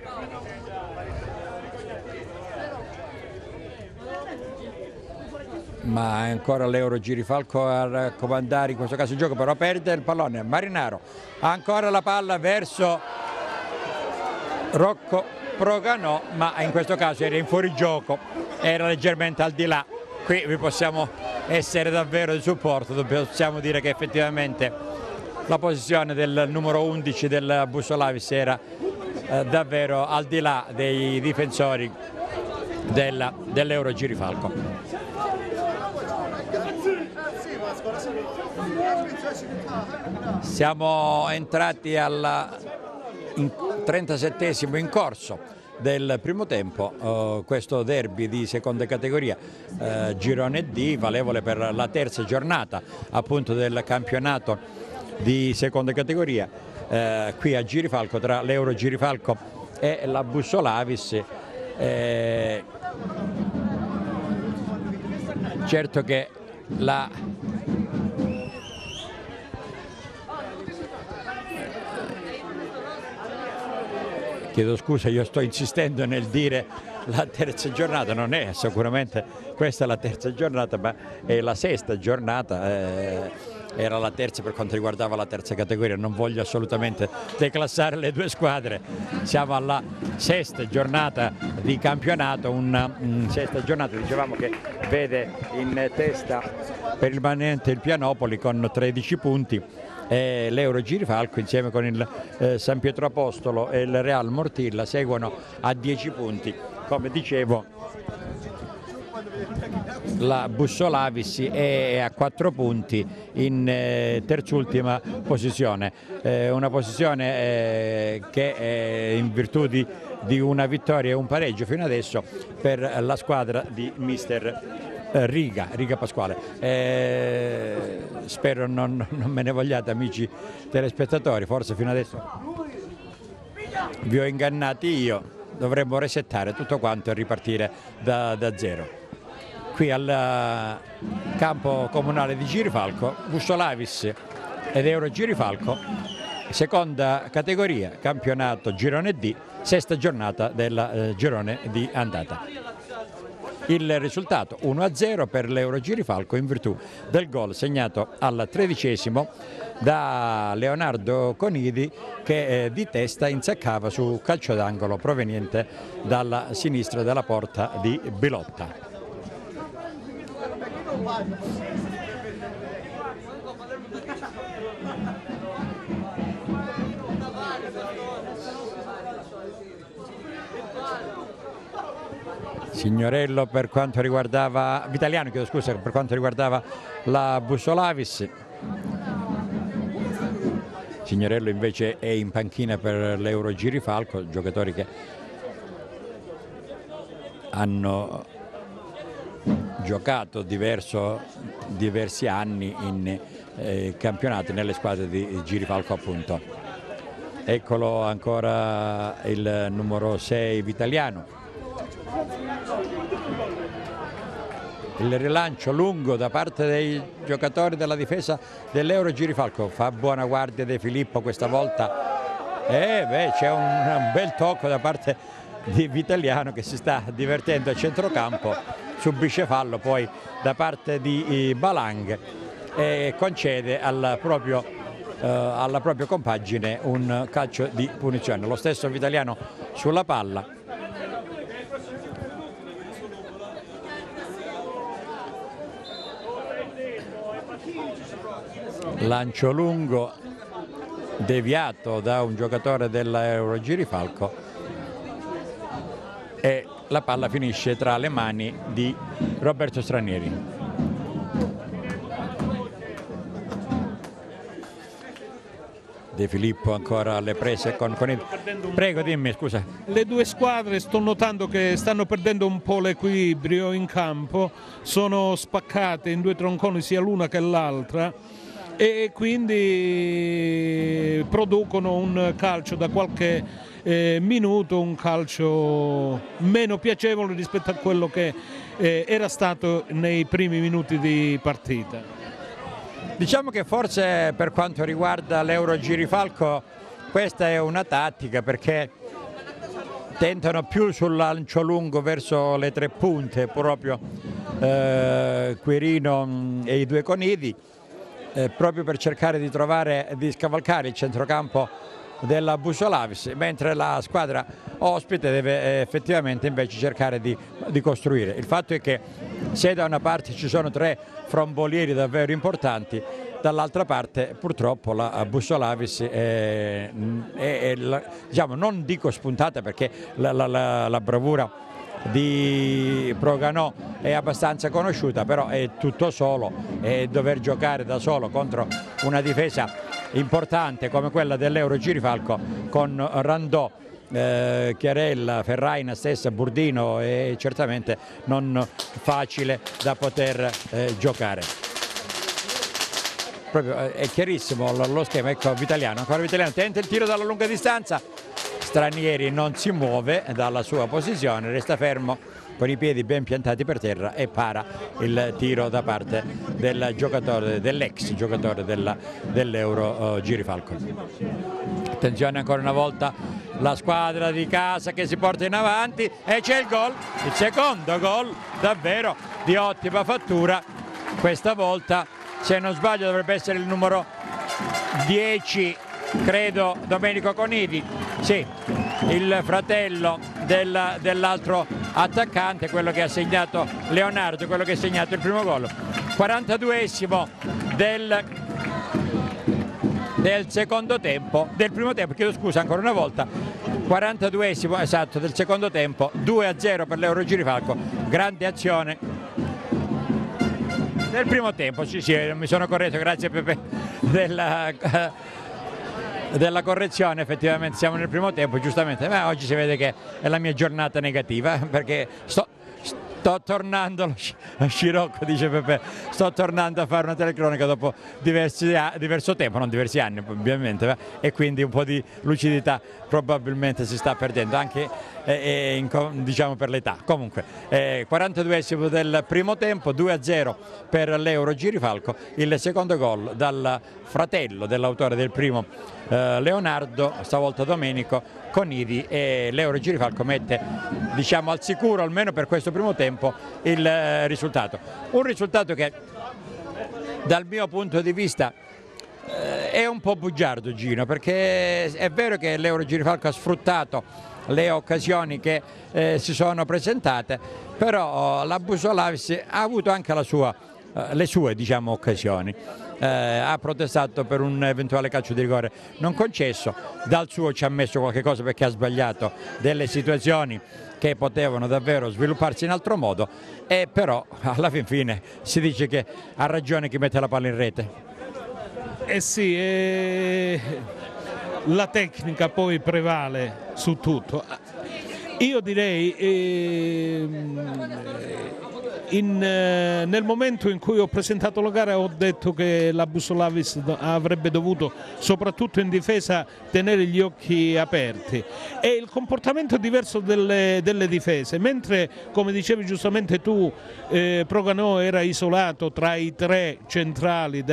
Ma ancora l'Euro Girifalco a comandare in questo caso il gioco, però perde il pallone. Marinaro, ancora la palla verso Rocco Proganò, ma in questo caso era in fuorigioco, era leggermente al di là. Qui vi possiamo essere davvero di supporto, possiamo dire che effettivamente la posizione del numero 11 del Busolavis era davvero al di là dei difensori dell'Euro Girifalco. Siamo entrati al 37esimo in corso del primo tempo, questo derby di seconda categoria, girone D, valevole per la terza giornata appunto del campionato di seconda categoria, qui a Girifalco, tra l'Euro Girifalco e la Busolavis. Certo che chiedo scusa, io sto insistendo nel dire la terza giornata, non è sicuramente questa la terza giornata, ma è la sesta giornata era la terza per quanto riguardava la terza categoria. Non voglio assolutamente declassare le due squadre, siamo alla sesta giornata di campionato, una sesta giornata dicevamo che vede in testa permanente il Pianopoli con 13 punti e l'Euro Girifalco insieme con il San Pietro Apostolo e il Real Mortilla seguono a 10 punti. Come dicevo, la Bussolavis è a 4 punti in terzultima posizione, una posizione che in virtù di una vittoria e un pareggio fino adesso per la squadra di mister Riga Pasquale. Spero non me ne vogliate, amici telespettatori, forse fino adesso vi ho ingannati io, dovremmo resettare tutto quanto e ripartire da zero. Qui al campo comunale di Girifalco, Bussolavis ed Euro Girifalco, seconda categoria, campionato Girone D, sesta giornata del girone di andata. Il risultato 1-0 per l'Euro Girifalco in virtù del gol segnato al 13° da Leonardo Conidi che di testa insaccava su calcio d'angolo proveniente dalla sinistra della porta di Bilotta. Signorello per quanto riguardava Vitaliano, chiedo scusa, per quanto riguardava la Bussolavis. Signorello invece è in panchina per l'Euro Girifalco, giocatori che hanno giocato diversi anni in campionati nelle squadre di Girifalco appunto. Eccolo ancora il numero 6 Vitaliano. Il rilancio lungo da parte dei giocatori della difesa dell'Euro Girifalco, fa buona guardia De Filippo questa volta, c'è un bel tocco da parte di Vitaliano che si sta divertendo a centrocampo, subisce fallo poi da parte di Balang e concede alla propria compagine un calcio di punizione. Lo stesso Vitaliano sulla palla. Lancio lungo deviato da un giocatore dell'Euro Girifalco e la palla finisce tra le mani di Roberto Stranieri. De Filippo ancora alle prese con il... Prego, dimmi, scusa. Le due squadre sto notando che stanno perdendo un po' l'equilibrio in campo, sono spaccate in due tronconi sia l'una che l'altra e quindi producono un calcio da qualche minuto, un calcio meno piacevole rispetto a quello che era stato nei primi minuti di partita. Diciamo che forse per quanto riguarda l'Euro Girifalco questa è una tattica, perché tentano più sul lancio lungo verso le tre punte proprio Quirino e i due Conidi, proprio per cercare di scavalcare il centrocampo della Bussolavis, mentre la squadra ospite deve effettivamente invece cercare di costruire. Il fatto è che se da una parte ci sono tre frombolieri davvero importanti, dall'altra parte purtroppo la Bussolavis diciamo, non dico spuntata, perché la bravura di Proganò è abbastanza conosciuta, però è tutto solo e dover giocare da solo contro una difesa importante come quella dell'Euro Girifalco con Randò, Chiarella, Ferraina stessa, Burdino, è certamente non facile da poter giocare. Proprio è chiarissimo lo schema. Ecco Vitaliano, ancora Vitaliano, tenta il tiro dalla lunga distanza, Stranieri non si muove dalla sua posizione, resta fermo con i piedi ben piantati per terra e para il tiro da parte dell'ex giocatore dell'Euro Girifalco. Attenzione ancora una volta la squadra di casa che si porta in avanti e c'è il gol, il secondo gol davvero di ottima fattura, questa volta se non sbaglio dovrebbe essere il numero 10, credo, Domenico Conidi, sì, il fratello dell'altro attaccante, quello che ha segnato Leonardo, quello che ha segnato il primo gol. 42esimo del secondo tempo, del primo tempo, chiedo scusa ancora una volta, 42esimo esatto del secondo tempo, 2-0 per l'Euro Girifalco, grande azione del primo tempo, sì, mi sono corretto, grazie Pepe della correzione, effettivamente siamo nel primo tempo, giustamente, ma oggi si vede che è la mia giornata negativa, perché sto tornando, lo Scirocco dice Pepe, sto tornando a fare una telecronaca dopo diverso tempo, non diversi anni ovviamente, e quindi un po' di lucidità probabilmente si sta perdendo anche diciamo per l'età. Comunque 42esimo del primo tempo, 2-0 per l'Euro Girifalco, il secondo gol dal fratello dell'autore del primo, Leonardo, stavolta Domenico Conidi, e l'Euro Girifalco mette, diciamo, al sicuro almeno per questo primo tempo il risultato. Un risultato che dal mio punto di vista è un po' bugiardo, Gino, perché è vero che l'Euro Girifalco ha sfruttato le occasioni che si sono presentate, però la Busolavis ha avuto anche le sue, diciamo, occasioni. Ha protestato per un eventuale calcio di rigore non concesso, dal suo ci ha messo qualche cosa perché ha sbagliato delle situazioni che potevano davvero svilupparsi in altro modo, e però alla fine si dice che ha ragione chi mette la palla in rete. Sì, la tecnica poi prevale su tutto. Io direi nel momento in cui ho presentato la gara ho detto che la Busolavis avrebbe dovuto, soprattutto in difesa, tenere gli occhi aperti, e il comportamento diverso delle difese, mentre, come dicevi giustamente tu, Proganò era isolato tra i tre centrali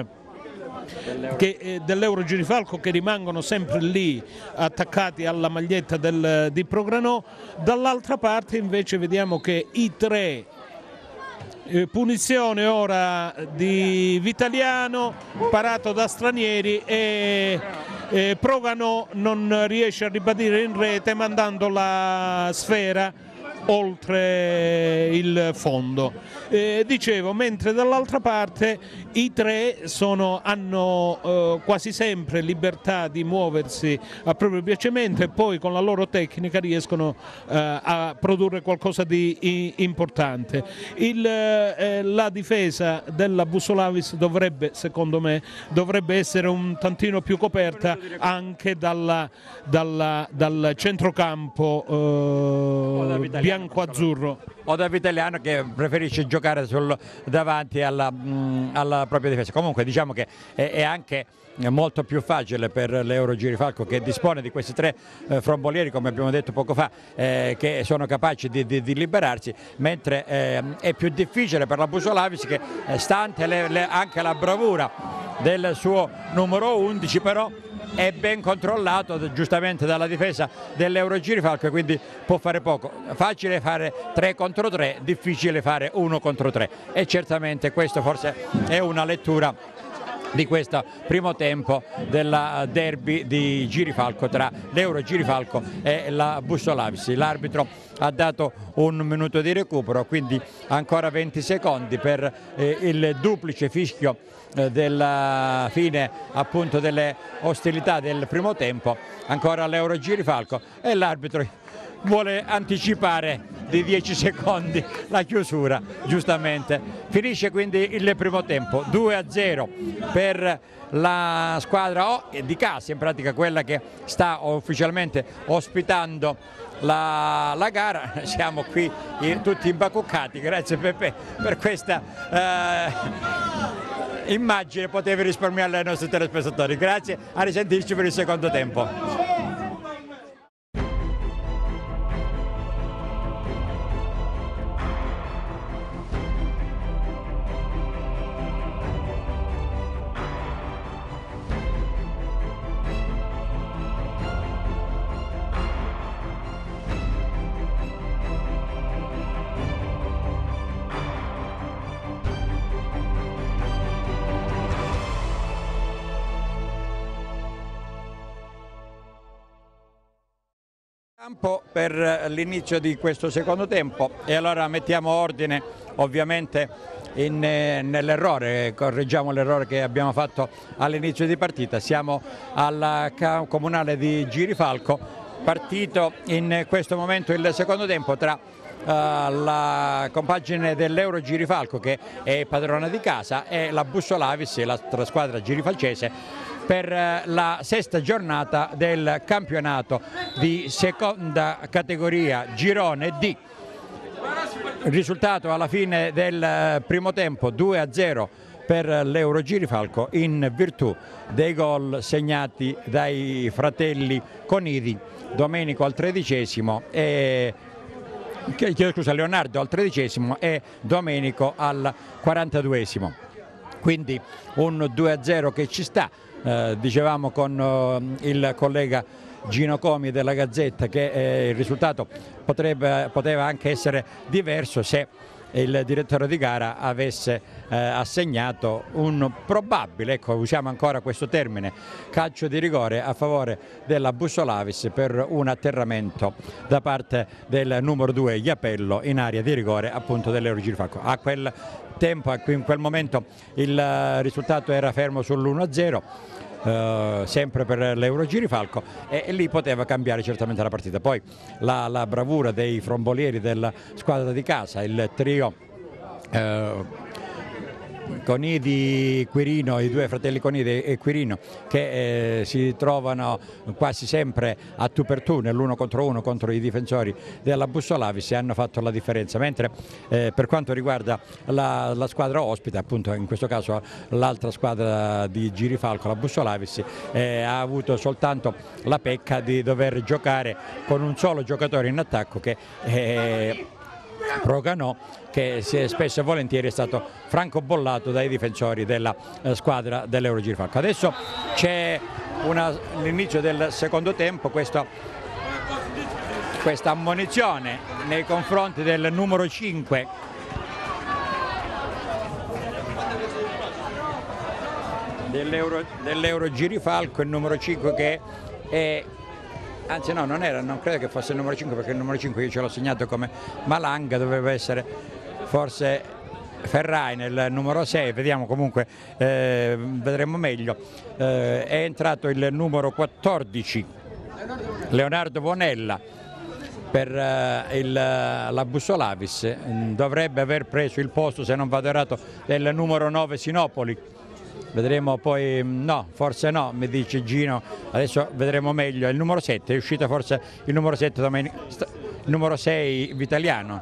dell'Euro Girifalco, che rimangono sempre lì attaccati alla maglietta di Progranò. Dall'altra parte invece vediamo che i tre, punizione ora di Vitaliano, parato da stranieri, e Proganò non riesce a ribadire in rete mandando la sfera oltre il fondo. Dicevo, mentre dall'altra parte i tre hanno quasi sempre libertà di muoversi a proprio piacimento, e poi con la loro tecnica riescono a produrre qualcosa di importante. La difesa della Busolavis secondo me dovrebbe essere un tantino più coperta anche dal centrocampo bianco-azzurro, o da Vitaliano, che preferisce giocare davanti alla propria difesa. Comunque diciamo che è anche molto più facile per l'Euro Girifalco, che dispone di questi tre frombolieri, come abbiamo detto poco fa, che sono capaci di liberarsi, mentre è più difficile per la Busolavis, che stante anche la bravura del suo numero 11, però è ben controllato giustamente dalla difesa dell'Euro Girifalco, e quindi può fare poco. Facile fare 3 contro 3, difficile fare 1 contro 3, e certamente questo forse è una lettura di questo primo tempo della derby di Girifalco tra l'Euro Girifalco e la Busolavis. L'arbitro ha dato un minuto di recupero, quindi ancora 20 secondi per il duplice fischio della fine appunto delle ostilità del primo tempo. Ancora l'Euro Girifalco, e l'arbitro vuole anticipare di 10 secondi la chiusura, giustamente. Finisce quindi il primo tempo, 2-0 per la squadra di casa, in pratica quella che sta ufficialmente ospitando la gara. Siamo qui tutti imbacuccati, grazie Pepe per questa immagine, potevi risparmiarla ai nostri telespettatori. Grazie, a risentirci per il secondo tempo. campo per l'inizio di questo secondo tempo e allora mettiamo ordine ovviamente nell'errore, correggiamo l'errore che abbiamo fatto all'inizio di partita. Siamo alla comunale di Girifalco, partito in questo momento il secondo tempo tra la compagine dell'Euro Girifalco, che è padrona di casa, e la Bussolavis, l'altra squadra girifalcese, per la sesta giornata del campionato di seconda categoria Girone D. Il risultato alla fine del primo tempo 2-0 per l'Euro Girifalco, in virtù dei gol segnati dai fratelli Conidi, Domenico al 13° e Leonardo al 13° e Domenico al 42°. Quindi un 2-0 che ci sta. Dicevamo con il collega Gino Comi della Gazzetta che il risultato poteva anche essere diverso se il direttore di gara avesse assegnato un probabile, ecco, usiamo ancora questo termine, calcio di rigore a favore della Bussolavis per un atterramento da parte del numero 2 Iapello in area di rigore appunto dell'Euro Girifalco. A quel tempo, in quel momento, il risultato era fermo sull'1-0. Sempre per l'Euro Girifalco, e lì poteva cambiare certamente la partita. Poi la bravura dei frombolieri della squadra di casa, il trio Conidi, Quirino, i due fratelli Conidi e Quirino, che si trovano quasi sempre a tu per tu nell'1 contro 1 contro i difensori della Bussolavis, hanno fatto la differenza, mentre per quanto riguarda la squadra ospite, appunto in questo caso l'altra squadra di Girifalco, la Bussolavis, ha avuto soltanto la pecca di dover giocare con un solo giocatore in attacco, che Proganò, che spesso e volentieri è stato francobollato dai difensori della squadra dell'Euro Girifalco. Adesso c'è l'inizio del secondo tempo, questa ammonizione nei confronti del numero 5 dell'Euro Girifalco, il numero 5 che è... Anzi no, non credo che fosse il numero 5, perché il numero 5 io ce l'ho segnato come Malanga, doveva essere forse Ferrai nel numero 6, vediamo, comunque vedremo meglio. È entrato il numero 14 Leonardo Bonella per la Bussolavis, dovrebbe aver preso il posto, se non vado errato, del numero 9 Sinopoli. Vedremo poi, no, forse no, mi dice Gino, adesso vedremo meglio. Il numero 7, è uscito forse il numero 7 il numero 6 Vitaliano.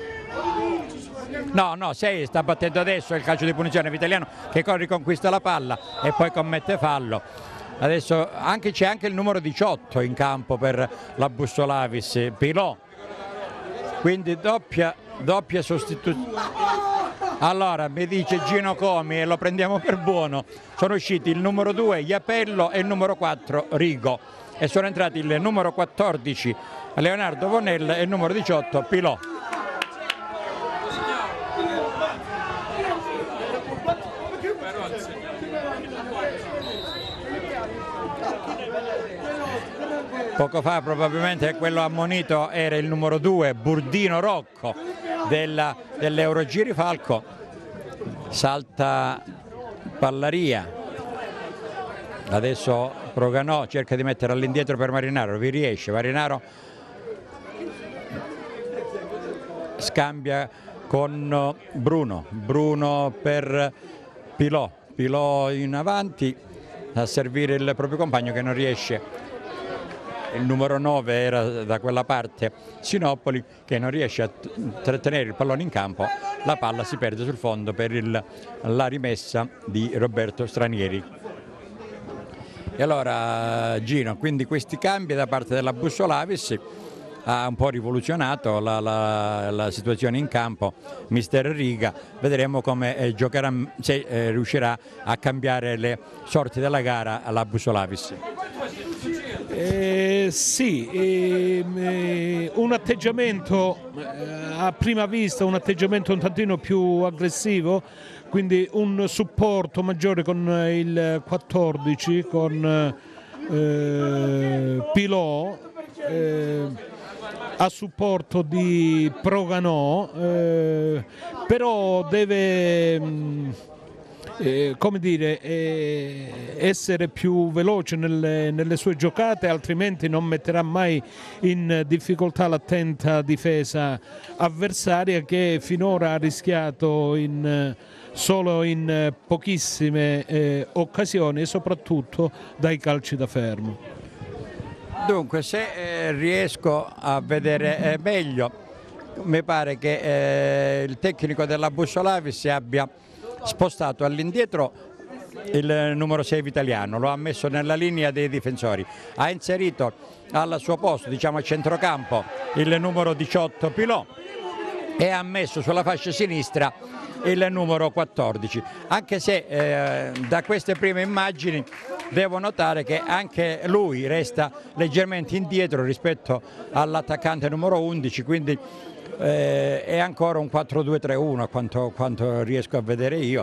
No, 6 sta battendo adesso il calcio di punizione, Vitaliano che riconquista la palla e poi commette fallo. Adesso c'è anche il numero 18 in campo per la Bussolavis, Pilò, quindi doppia sostituzione. Allora mi dice Gino Comi, e lo prendiamo per buono, sono usciti il numero 2 Iapello e il numero 4 Rigo, e sono entrati il numero 14 Leonardo Bonella e il numero 18 Pilò. Poco fa probabilmente quello ammonito era il numero 2 Burdino Rocco dell'Euro Girifalco. Salta Pallaria, adesso Proganò cerca di mettere all'indietro per Marinaro, vi riesce, Marinaro scambia con Bruno per Pilò in avanti a servire il proprio compagno che non riesce. Il numero 9 era da quella parte Sinopoli, che non riesce a trattenere il pallone in campo, la palla si perde sul fondo per la rimessa di Roberto Stranieri. E allora Gino, quindi questi cambi da parte della Bussolavis ha un po' rivoluzionato la situazione in campo mister Riga, vedremo come giocherà, se riuscirà a cambiare le sorti della gara alla Bussolavis. Sì, un atteggiamento a prima vista, un atteggiamento un tantino più aggressivo, quindi un supporto maggiore con il 14, con Pilò, a supporto di Proganò, però deve come dire, essere più veloce nelle sue giocate, altrimenti non metterà mai in difficoltà l'attenta difesa avversaria, che finora ha rischiato solo in pochissime occasioni, e soprattutto dai calci da fermo. Dunque, se riesco a vedere meglio, mi pare che il tecnico della Bussolavis abbia spostato all'indietro il numero 6 Vitaliano, lo ha messo nella linea dei difensori, ha inserito al suo posto, diciamo a centrocampo, il numero 18 Pilò, e ha messo sulla fascia sinistra il numero 14, anche se da queste prime immagini devo notare che anche lui resta leggermente indietro rispetto all'attaccante numero 11, quindi è ancora un 4-2-3-1 quanto riesco a vedere io,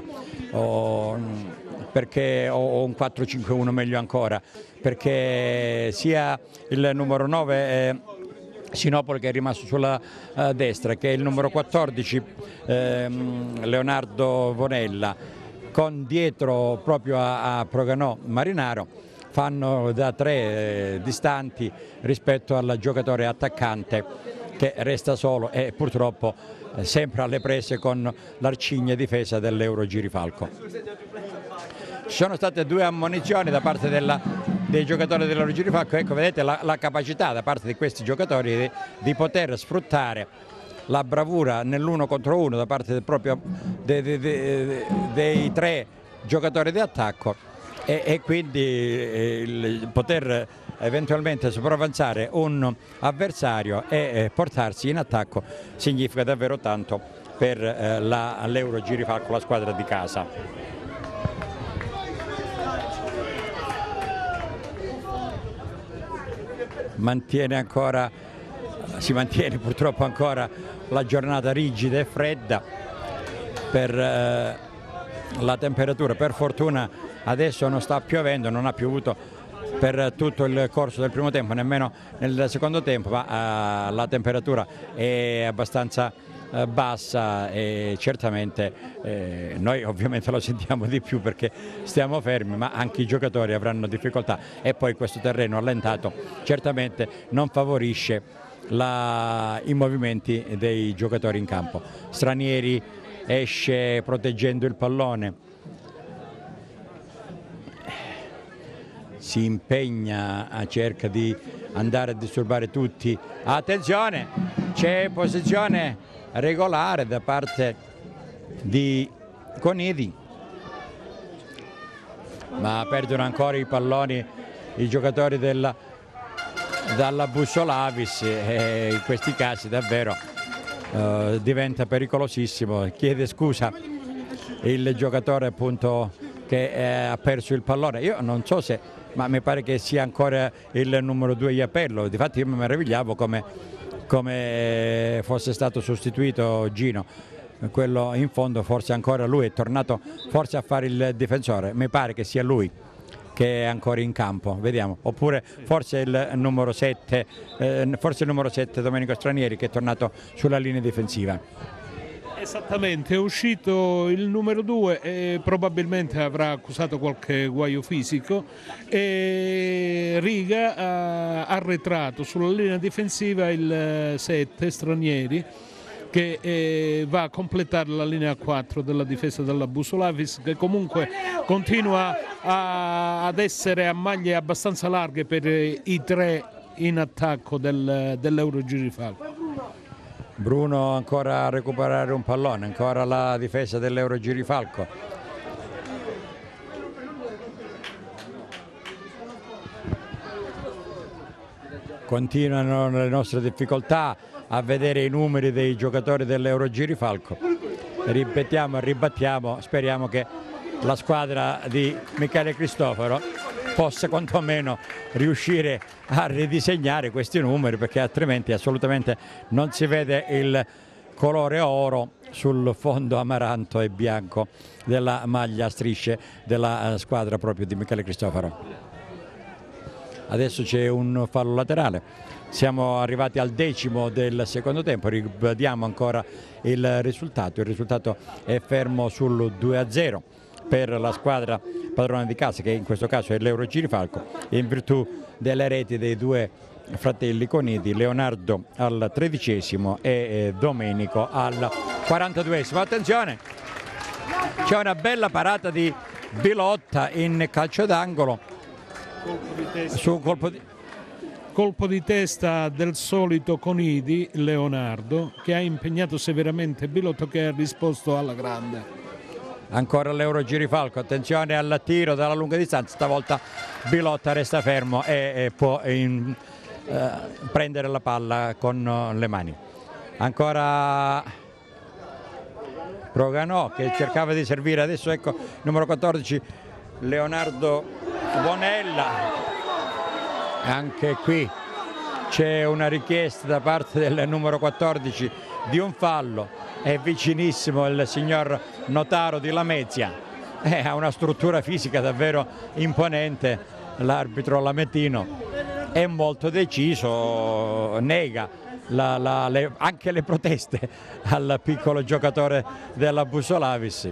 perché ho un 4-5-1 meglio ancora, perché sia il numero 9 Sinopoli, che è rimasto sulla destra, che il numero 14 Leonardo Vonella, con dietro proprio a Proganò Marinaro, fanno da tre distanti rispetto al giocatore attaccante che resta solo e purtroppo sempre alle prese con l'arcigna difesa dell'Euro Girifalco. Ci sono state due ammonizioni da parte dei giocatori dell'Euro Girifalco. Ecco, vedete la capacità da parte di questi giocatori di poter sfruttare la bravura nell'uno contro uno da parte proprio dei tre giocatori di attacco, e quindi poter eventualmente sopravanzare un avversario e portarsi in attacco significa davvero tanto per l'Euro Girifalco, la squadra di casa. Si mantiene purtroppo ancora la giornata rigida e fredda per la temperatura. Per fortuna adesso non sta piovendo, non ha piovuto per tutto il corso del primo tempo, nemmeno nel secondo tempo, ma la temperatura è abbastanza bassa e certamente noi ovviamente lo sentiamo di più perché stiamo fermi, ma anche i giocatori avranno difficoltà, e poi questo terreno allentato certamente non favorisce i movimenti dei giocatori in campo. Stranieri esce proteggendo il pallone, si impegna, cerca di andare a disturbare tutti. Attenzione, c'è posizione regolare da parte di Conidi, ma perdono ancora i palloni i giocatori dalla Bussolavis, e in questi casi davvero diventa pericolosissimo. Chiede scusa il giocatore appunto che ha perso il pallone. Io non so se, ma mi pare che sia ancora il numero 2 Iapello. Difatti io mi meravigliavo come fosse stato sostituito Gino, quello in fondo forse ancora lui è tornato forse a fare il difensore, mi pare che sia lui che è ancora in campo, vediamo, oppure forse il numero 7 Domenico Stranieri, che è tornato sulla linea difensiva. Esattamente, è uscito il numero 2 e probabilmente avrà accusato qualche guaio fisico, e Riga ha arretrato sulla linea difensiva il 7 Stranieri, che va a completare la linea 4 della difesa della Bussolavis, che comunque continua ad essere a maglie abbastanza larghe per i tre in attacco dell'Euro Girifalco. Bruno ancora a recuperare un pallone, ancora la difesa dell'Euro Girifalco. Continuano le nostre difficoltà a vedere i numeri dei giocatori dell'Euro Girifalco. Ripetiamo e ribattiamo, speriamo che la squadra di Michele Cristoforo possa quantomeno riuscire a ridisegnare questi numeri, perché altrimenti assolutamente non si vede il colore oro sul fondo amaranto e bianco della maglia a strisce della squadra proprio di Michele Cristoforo. Adesso c'è un fallo laterale. Siamo arrivati al 10° del secondo tempo, ribadiamo ancora il risultato è fermo sul 2-0 per la squadra padrona di casa, che in questo caso è l'Euro Girifalco, in virtù delle reti dei due fratelli Coniti, Leonardo al 13° e Domenico al 42°. Attenzione, c'è una bella parata di Bilotta in calcio d'angolo su colpo di testa del solito Conidi, Leonardo, che ha impegnato severamente Bilotta, che ha risposto alla grande. Ancora l'Euro Girifalco, attenzione al tiro dalla lunga distanza, stavolta Bilotta resta fermo e può prendere la palla con le mani. Ancora Proganò che cercava di servire, adesso ecco numero 14 Leonardo Bonella, anche qui c'è una richiesta da parte del numero 14 di un fallo, è vicinissimo il signor Notaro di Lamezia, ha una struttura fisica davvero imponente l'arbitro lametino, è molto deciso, nega anche le proteste al piccolo giocatore della Bussolavis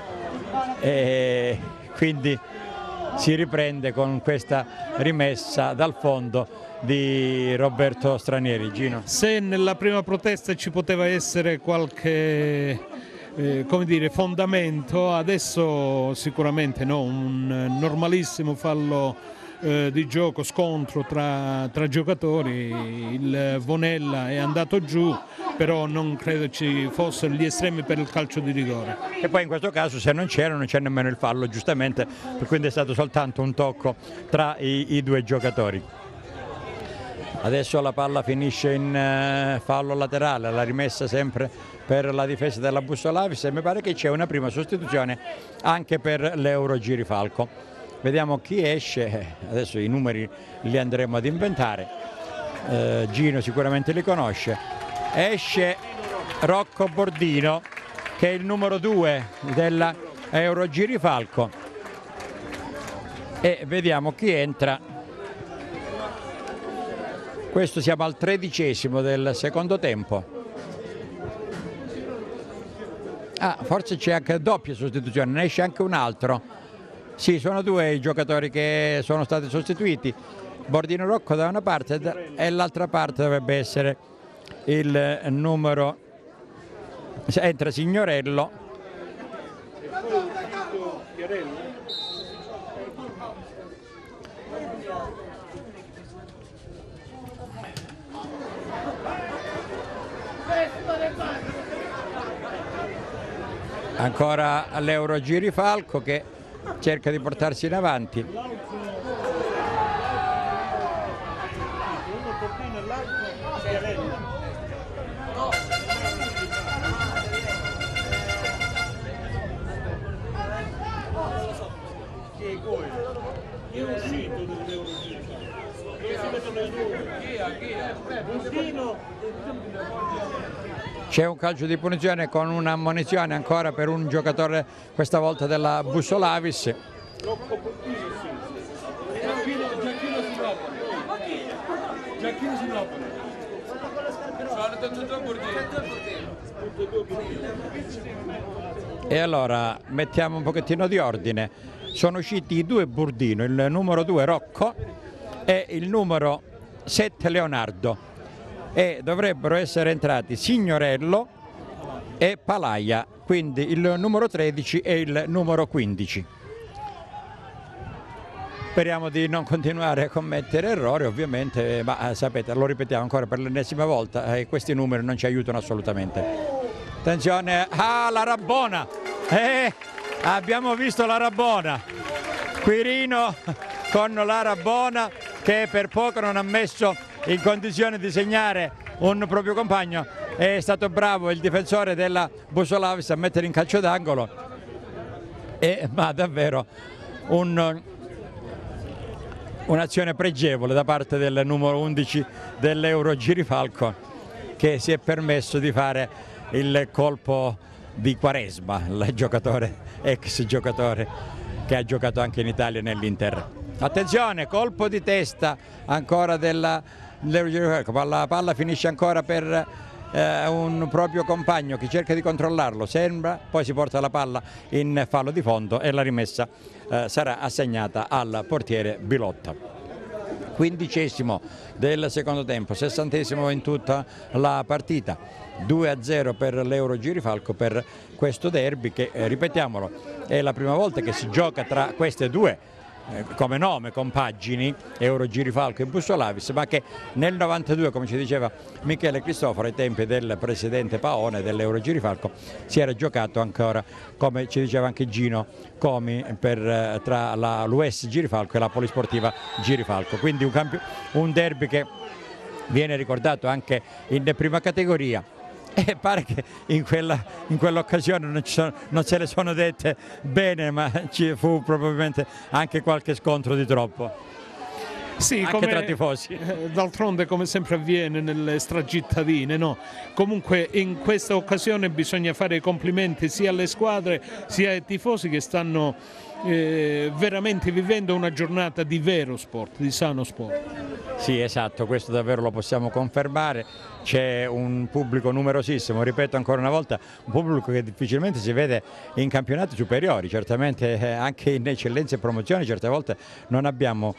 e quindi si riprende con questa rimessa dal fondo di Roberto Stranieri. Gino. Se nella prima protesta ci poteva essere qualche come dire, fondamento, adesso sicuramente no, un normalissimo fallo di gioco, scontro tra giocatori, il Vonella è andato giù, però non credo ci fossero gli estremi per il calcio di rigore. E poi in questo caso se non c'era non c'è nemmeno il fallo, giustamente, quindi è stato soltanto un tocco tra i due giocatori. Adesso la palla finisce in fallo laterale, la rimessa sempre per la difesa della Bussolavis e mi pare che c'è una prima sostituzione anche per l'Euro Girifalco. Vediamo chi esce, adesso i numeri li andremo ad inventare, Gino sicuramente li conosce, esce Rocco Bordino che è il numero 2 della Euro Girifalco e vediamo chi entra. Questo siamo al 13° del secondo tempo. Forse c'è anche doppia sostituzione, ne esce anche un altro. Sì, sono due i giocatori che sono stati sostituiti, Bordino Rocco da una parte e l'altra parte dovrebbe essere il numero, entra Signorello. Ancora l'Euro Girifalco che cerca di portarsi in avanti. C'è un calcio di punizione con un'ammonizione ancora per un giocatore, questa volta della Bussolavis. E allora mettiamo un pochettino di ordine. Sono usciti i due Burdino, il numero 2 Rocco e il numero 7 Leonardo. E dovrebbero essere entrati Signorello e Palaia, quindi il numero 13 e il numero 15. Speriamo di non continuare a commettere errori ovviamente, ma sapete, lo ripetiamo ancora per l'ennesima volta, questi numeri non ci aiutano assolutamente. Attenzione, la Rabbona, abbiamo visto la Rabbona, Quirino con la Rabbona che per poco non ha messo in condizione di segnare un proprio compagno, è stato bravo il difensore della Bussolavis a mettere in calcio d'angolo, ma davvero un'azione pregevole da parte del numero 11 dell'Euro Girifalco che si è permesso di fare il colpo di Quaresma, il giocatore, ex giocatore che ha giocato anche in Italia nell'Inter. attenzione, colpo di testa ancora dell'Eurogirifalco, la palla finisce ancora per un proprio compagno che cerca di controllarlo, sembra, poi si porta la palla in fallo di fondo e la rimessa sarà assegnata al portiere Bilotta. 15° del secondo tempo, 60° in tutta la partita, 2-0 per l'Eurogirifalco per questo derby che, ripetiamolo, è la prima volta che si gioca tra queste due come nome, compagini, Eurogirifalco e Bussolavis, ma che nel 92, come ci diceva Michele Cristoforo, ai tempi del presidente Paone dell'Eurogirifalco, si era giocato ancora, come ci diceva anche Gino Comi, tra l'US Girifalco e la Polisportiva Girifalco, quindi un derby che viene ricordato anche in prima categoria. E pare che in quell'occasione non se le sono dette bene, ma ci fu probabilmente anche qualche scontro di troppo. Sì, anche tra tifosi. D'altronde, come sempre avviene nelle stracittadine, no? Comunque in questa occasione bisogna fare i complimenti sia alle squadre sia ai tifosi che stanno veramente vivendo una giornata di vero sport, di sano sport. Sì, esatto, questo davvero lo possiamo confermare. C'è un pubblico numerosissimo, ripeto ancora una volta, un pubblico che difficilmente si vede in campionati superiori, certamente anche in eccellenze e promozioni certe volte non abbiamo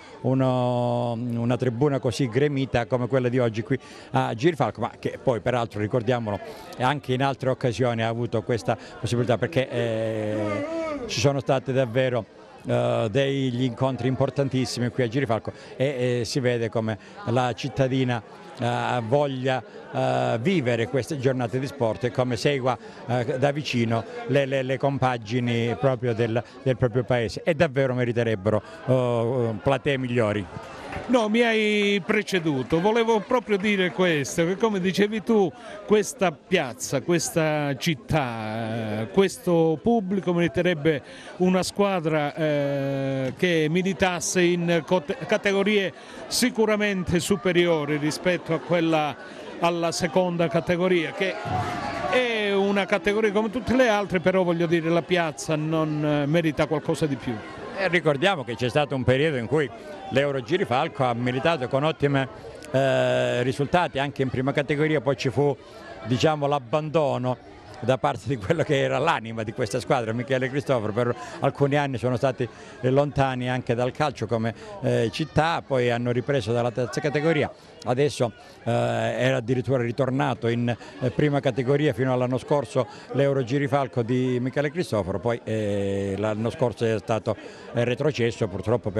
una tribuna così gremita come quella di oggi qui a Girifalco, ma che poi peraltro, ricordiamolo, anche in altre occasioni ha avuto questa possibilità, perché ci sono state davvero degli incontri importantissimi qui a Girifalco e si vede come la cittadina voglia vivere queste giornate di sport e come segua da vicino le compagini proprio del proprio paese, e davvero meriterebbero platee migliori. No, mi hai preceduto, volevo proprio dire questo, che come dicevi tu, questa piazza, questa città, questo pubblico meriterebbe una squadra che militasse in categorie sicuramente superiori rispetto a quella alla seconda categoria, che è una categoria come tutte le altre, però voglio dire la piazza non merita qualcosa di più. E ricordiamo che c'è stato un periodo in cui l'Eurogirifalco ha militato con ottimi risultati anche in prima categoria, poi ci fu, diciamo, l'abbandono da parte di quello che era l'anima di questa squadra, Michele Cristoforo. Per alcuni anni sono stati lontani anche dal calcio come città, poi hanno ripreso dalla terza categoria, adesso era addirittura ritornato in prima categoria fino all'anno scorso l'Eurogirifalco di Michele Cristoforo, poi l'anno scorso è stato retrocesso purtroppo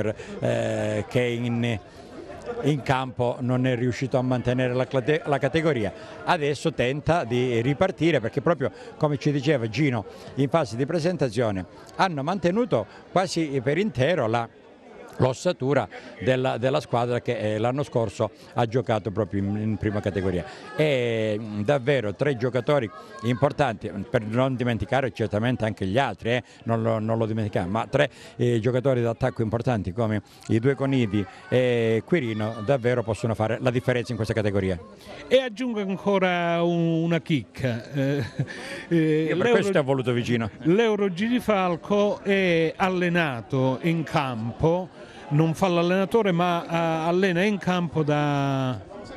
perché in campo non è riuscito a mantenere la categoria. Adesso tenta di ripartire perché, proprio come ci diceva Gino in fase di presentazione, hanno mantenuto quasi per intero l'ossatura della squadra che l'anno scorso ha giocato proprio in prima categoria. E davvero 3 giocatori importanti, per non dimenticare certamente anche gli altri, non lo dimentichiamo, ma 3 giocatori d'attacco importanti come i 2 Conidi e Quirino davvero possono fare la differenza in questa categoria. E aggiungo ancora una chicca. Per questo ho voluto vicino. L'Eurogirifalco è allenato in campo, non fa l'allenatore ma allena in campo da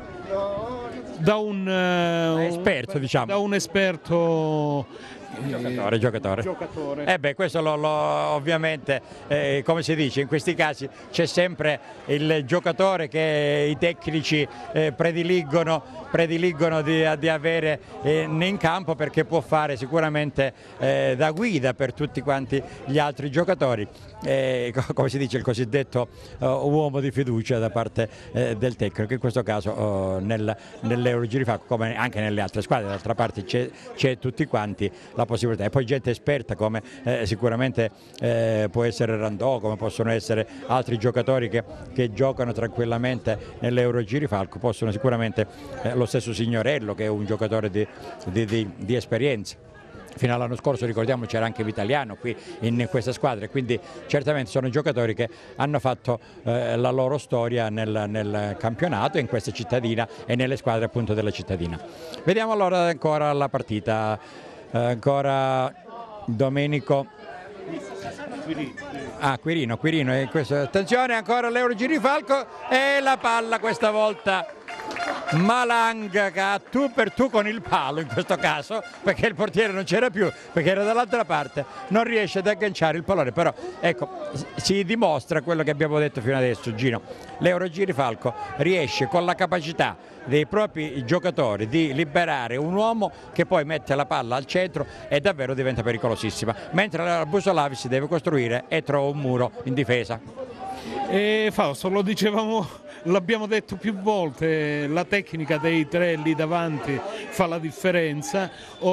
un esperto, diciamo. Da un esperto Giocatore. Questo ovviamente, come si dice, in questi casi c'è sempre il giocatore che i tecnici prediligono di avere in campo, perché può fare sicuramente da guida per tutti quanti gli altri giocatori, come si dice, il cosiddetto uomo di fiducia da parte del tecnico, in questo caso nell'Eurogirifalco come anche nelle altre squadre. D'altra parte c'è tutti quanti la possibilità, e poi gente esperta come sicuramente può essere Randò, come possono essere altri giocatori che giocano tranquillamente nell'Eurogirifalco, possono sicuramente lo stesso Signorello, che è un giocatore di esperienza. Fino all'anno scorso, ricordiamo, c'era anche Vitaliano qui in questa squadra, quindi certamente sono giocatori che hanno fatto la loro storia nel campionato, in questa cittadina e nelle squadre appunto della cittadina. Vediamo allora ancora la partita, ancora Domenico Ah, Quirino, attenzione ancora l'Euro Girifalco e la palla questa volta Malang che ha tu per tu con il palo in questo caso, perché il portiere non c'era più, perché era dall'altra parte, non riesce ad agganciare il pallone, però ecco si dimostra quello che abbiamo detto fino adesso, Gino. L'Euro Girifalco riesce con la capacità dei propri giocatori di liberare un uomo che poi mette la palla al centro e davvero diventa pericolosissima, mentre la Busolavich si deve costruire e trova un muro in difesa. E Fausto, lo dicevamo, l'abbiamo detto più volte, la tecnica dei tre lì davanti fa la differenza.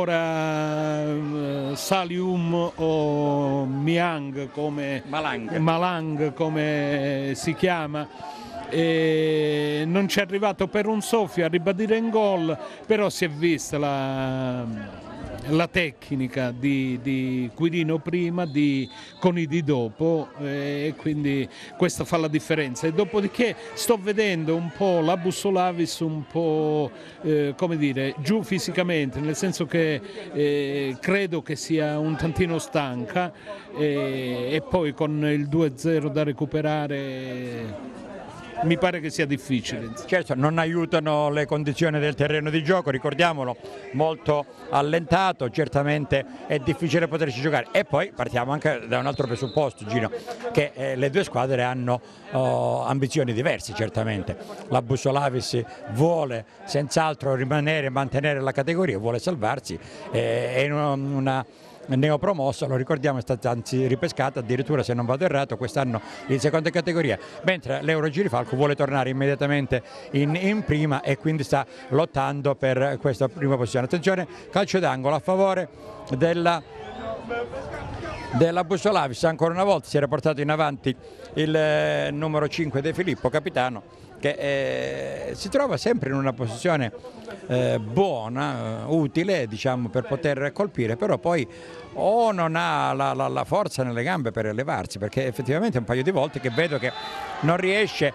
Ora Salium o Malang come si chiama, non ci è arrivato per un soffio a ribadire in gol, però si è vista la tecnica di Quirino prima, di Conidi dopo, e quindi questo fa la differenza. E dopodiché sto vedendo un po' la Busolavich un po' come dire, giù fisicamente, nel senso che credo che sia un tantino stanca, e poi con il 2-0 da recuperare mi pare che sia difficile. Certo, non aiutano le condizioni del terreno di gioco, ricordiamolo, molto allentato, certamente è difficile poterci giocare. E poi partiamo anche da un altro presupposto, Gino, che le due squadre hanno ambizioni diverse certamente. La Busolavich vuole senz'altro rimanere e mantenere la categoria, vuole salvarsi, è una neopromossa, lo ricordiamo, è stata anzi ripescata addirittura, se non vado errato, quest'anno in seconda categoria, mentre l'Euro Girifalco vuole tornare immediatamente in prima e quindi sta lottando per questa prima posizione. Attenzione, calcio d'angolo a favore della Busolavich, ancora una volta si era portato in avanti il numero 5 De Filippo, capitano, che si trova sempre in una posizione buona, utile, diciamo, per poter colpire, però poi o non ha la forza nelle gambe per elevarsi, perché effettivamente un paio di volte che vedo che non riesce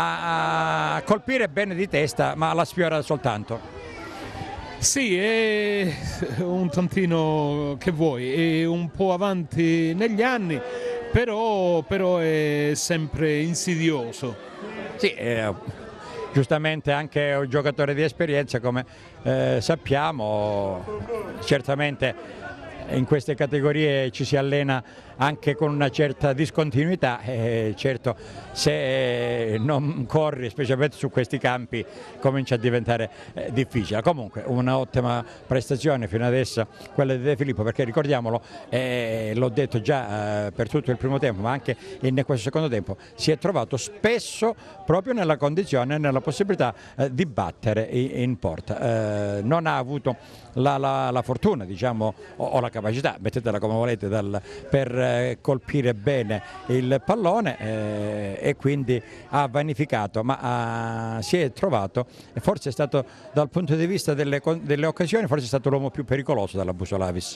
a colpire bene di testa, ma la sfiora soltanto. Sì, è un tantino, che vuoi, è un po' avanti negli anni, però è sempre insidioso. Sì, giustamente anche un giocatore di esperienza, come sappiamo, certamente in queste categorie ci si allena anche con una certa discontinuità, e certo se non corri, specialmente su questi campi, comincia a diventare difficile. Comunque un'ottima prestazione fino adesso quella di De Filippo, perché ricordiamolo, l'ho detto già per tutto il primo tempo, ma anche in questo secondo tempo si è trovato spesso proprio nella condizione, nella possibilità di battere in porta. Non ha avuto la fortuna, diciamo, o la capacità, mettetela come volete, per colpire bene il pallone, e quindi ha vanificato, ma si è trovato, e forse è stato dal punto di vista delle occasioni, forse è stato l'uomo più pericoloso della Busolavich.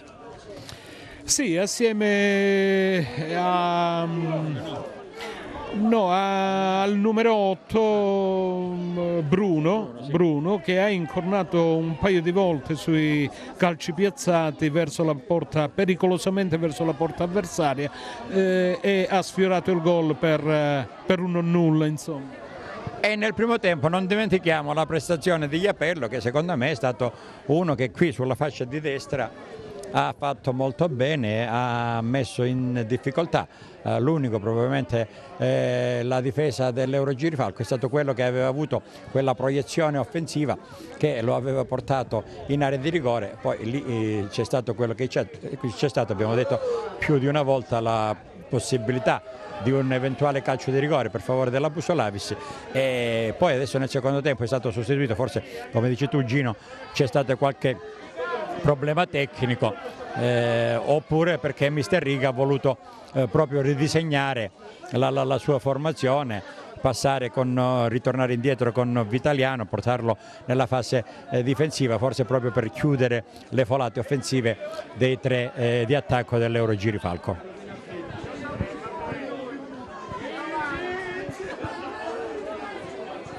Sì, assieme al numero 8 Bruno, che ha incornato un paio di volte sui calci piazzati verso la porta, pericolosamente verso la porta avversaria, e ha sfiorato il gol per un non nulla, insomma. E nel primo tempo non dimentichiamo la prestazione di Iapello, che secondo me è stato uno che qui sulla fascia di destra ha fatto molto bene, ha messo in difficoltà l'unico probabilmente la difesa dell'Euro Girifalco, è stato quello che aveva avuto quella proiezione offensiva che lo aveva portato in area di rigore. Poi lì c'è stato quello che c'è stato, abbiamo detto più di una volta, la possibilità di un eventuale calcio di rigore per favore della Busolavich, e poi adesso nel secondo tempo è stato sostituito, forse come dici tu Gino c'è stato qualche problema tecnico, oppure perché mister Riga ha voluto proprio ridisegnare la sua formazione, ritornare indietro con Vitaliano, portarlo nella fase difensiva, forse proprio per chiudere le folate offensive dei tre di attacco dell'Euro Girifalco.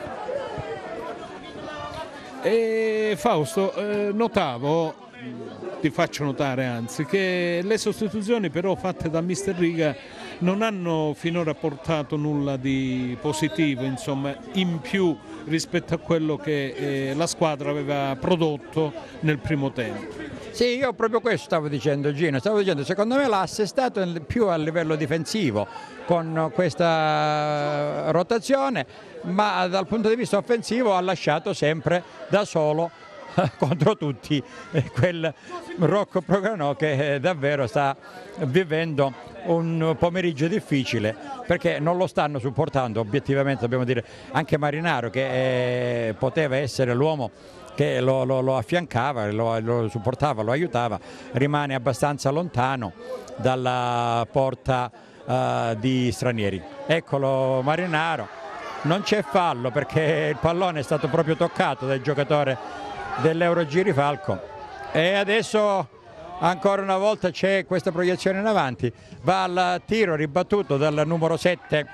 E Fausto, notavo ti faccio notare anzi che le sostituzioni però fatte da mister Riga non hanno finora portato nulla di positivo, insomma, in più rispetto a quello che la squadra aveva prodotto nel primo tempo. Sì, io proprio questo stavo dicendo, Gino, secondo me l'ha assestato più a livello difensivo con questa rotazione, ma dal punto di vista offensivo ha lasciato sempre da solo contro tutti quel Rocco Progranò che davvero sta vivendo un pomeriggio difficile, perché non lo stanno supportando obiettivamente, dobbiamo dire, anche Marinaro, che poteva essere l'uomo che lo affiancava, lo supportava, lo aiutava, rimane abbastanza lontano dalla porta di Stranieri. Eccolo Marinaro, non c'è fallo perché il pallone è stato proprio toccato dal giocatore dell'Eurogirifalco, e adesso ancora una volta c'è questa proiezione in avanti, va al tiro ribattuto dal numero 7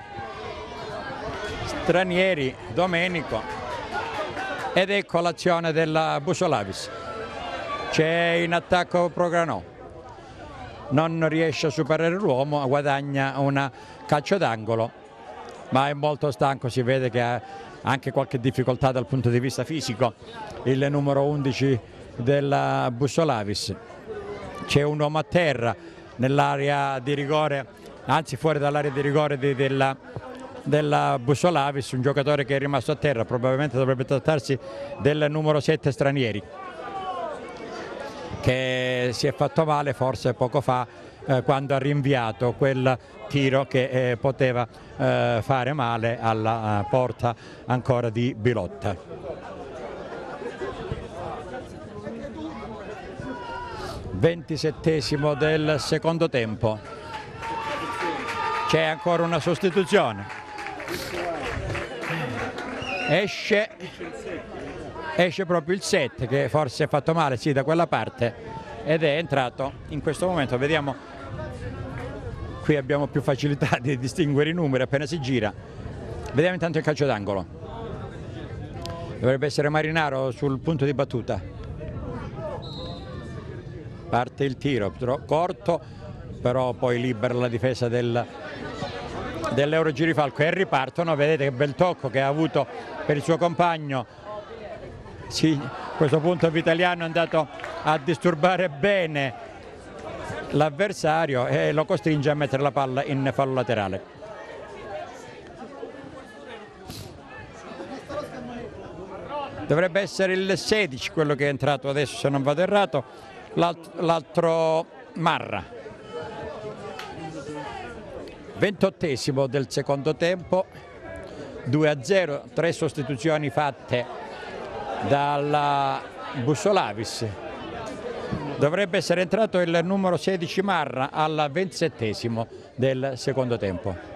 Stranieri, Domenico, ed ecco l'azione della Busolavis. C'è in attacco Progranò, non riesce a superare l'uomo, guadagna una calcio d'angolo, ma è molto stanco, si vede che ha anche qualche difficoltà dal punto di vista fisico il numero 11 della Busolavis. C'è un uomo a terra nell'area di rigore, anzi fuori dall'area di rigore della Busolavis, un giocatore che è rimasto a terra, probabilmente dovrebbe trattarsi del numero 7 Stranieri, che si è fatto male forse poco fa quando ha rinviato quel tiro che poteva fare male alla porta ancora di Bilotta. XXVI del secondo tempo, c'è ancora una sostituzione, esce proprio il 7 che forse si è fatto male, sì, da quella parte, ed è entrato in questo momento, vediamo, qui abbiamo più facilità di distinguere i numeri appena si gira. Vediamo intanto il calcio d'angolo, dovrebbe essere Marinaro sul punto di battuta. Parte il tiro, corto, però poi libera la difesa dell'Eurogirifalco e ripartono. Vedete che bel tocco che ha avuto per il suo compagno. Sì, a questo punto Vitaliano è andato a disturbare bene l'avversario e lo costringe a mettere la palla in fallo laterale. Dovrebbe essere il 16 quello che è entrato adesso, se non vado errato, l'altro Marra. 28esimo del secondo tempo, 2-0, 3 sostituzioni fatte dalla Busolavis. Dovrebbe essere entrato il numero 16 Marra al 27esimo del secondo tempo.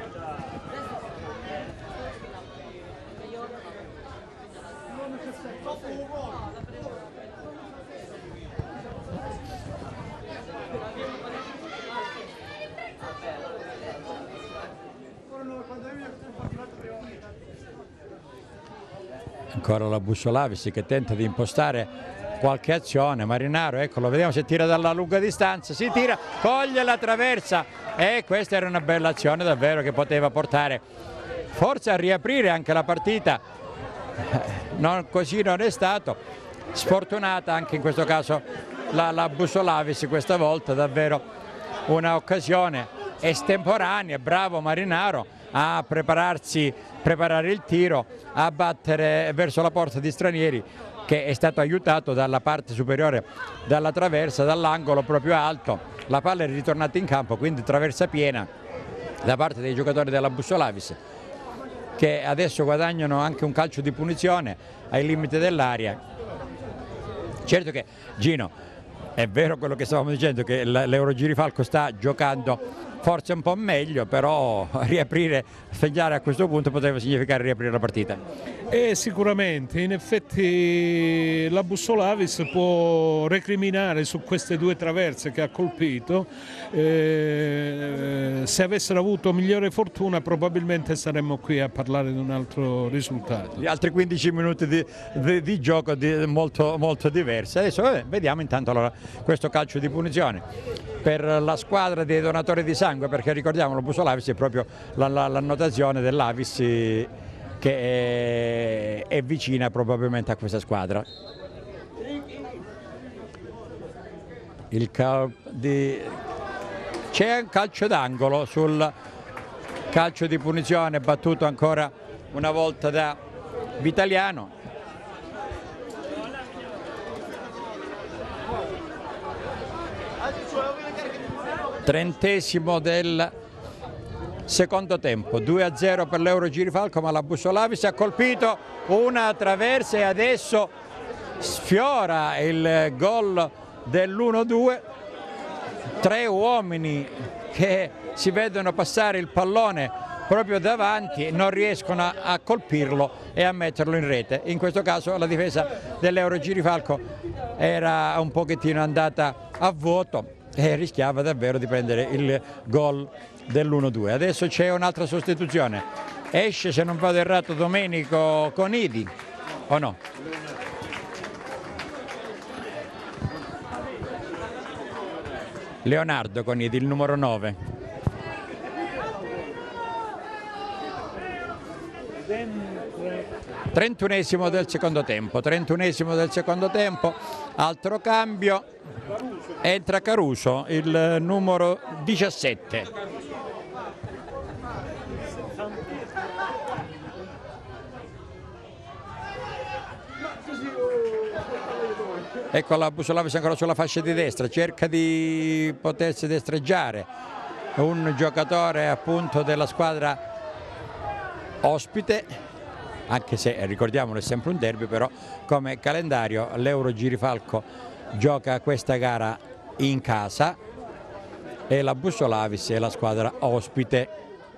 Ancora la Busolavis che tenta di impostare qualche azione. Marinaro, eccolo, vediamo se tira dalla lunga distanza, si tira, coglie la traversa, e questa era una bella azione davvero che poteva portare forse a riaprire anche la partita. Così non è stato, sfortunata anche in questo caso la Busolavis, questa volta davvero una occasione estemporanea. Bravo Marinaro a preparare il tiro, a battere verso la porta di Stranieri, che è stato aiutato dalla parte superiore, dalla traversa, dall'angolo proprio alto. La palla è ritornata in campo, quindi traversa piena da parte dei giocatori della Busolavis, che adesso guadagnano anche un calcio di punizione ai limiti dell'area. Certo che, Gino, è vero quello che stavamo dicendo, che l'Eurogirifalco sta giocando forse un po' meglio, però riaprire, segnare a questo punto potrebbe significare riaprire la partita. Sicuramente, in effetti la Bussolavis può recriminare su queste due traverse che ha colpito, se avessero avuto migliore fortuna probabilmente saremmo qui a parlare di un altro risultato. Gli altri 15 minuti di gioco molto, molto diversi. Adesso vediamo intanto allora questo calcio di punizione per la squadra dei donatori di sangue, perché ricordiamo la Bussolavis è proprio l'annotazione dell'Avis che è vicina probabilmente a questa squadra. C'è un calcio d'angolo sul calcio di punizione battuto ancora una volta da Vitaliano. Trentesimo del secondo tempo, 2-0 per l'Euro Girifalco, ma la Bussolavis ha colpito una traversa e adesso sfiora il gol dell'1-2. Tre uomini che si vedono passare il pallone proprio davanti, non riescono a colpirlo e a metterlo in rete. In questo caso la difesa dell'Euro Girifalco era un pochettino andata a vuoto e rischiava davvero di prendere il gol dell'1-2. Adesso c'è un'altra sostituzione, esce, se non vado errato, Domenico Conidi, o no? Leonardo Conidi, il numero 9. Trentunesimo del secondo tempo, altro cambio, entra Caruso, il numero 17. Ecco la Bussolavis ancora sulla fascia di destra, cerca di potersi destreggiare un giocatore appunto della squadra ospite, anche se ricordiamolo è sempre un derby, però come calendario l'Euro Girifalco gioca questa gara in casa e la Bussolavis è la squadra ospite.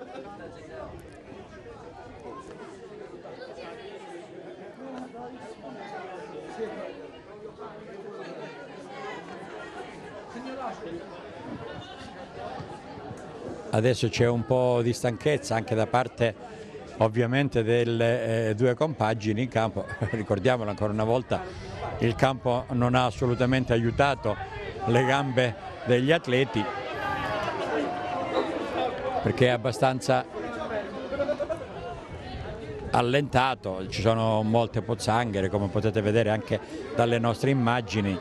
Adesso c'è un po' di stanchezza anche da parte ovviamente delle due compagini in campo. Ricordiamolo ancora una volta, il campo non ha assolutamente aiutato le gambe degli atleti perché è abbastanza allentato, ci sono molte pozzanghere come potete vedere anche dalle nostre immagini.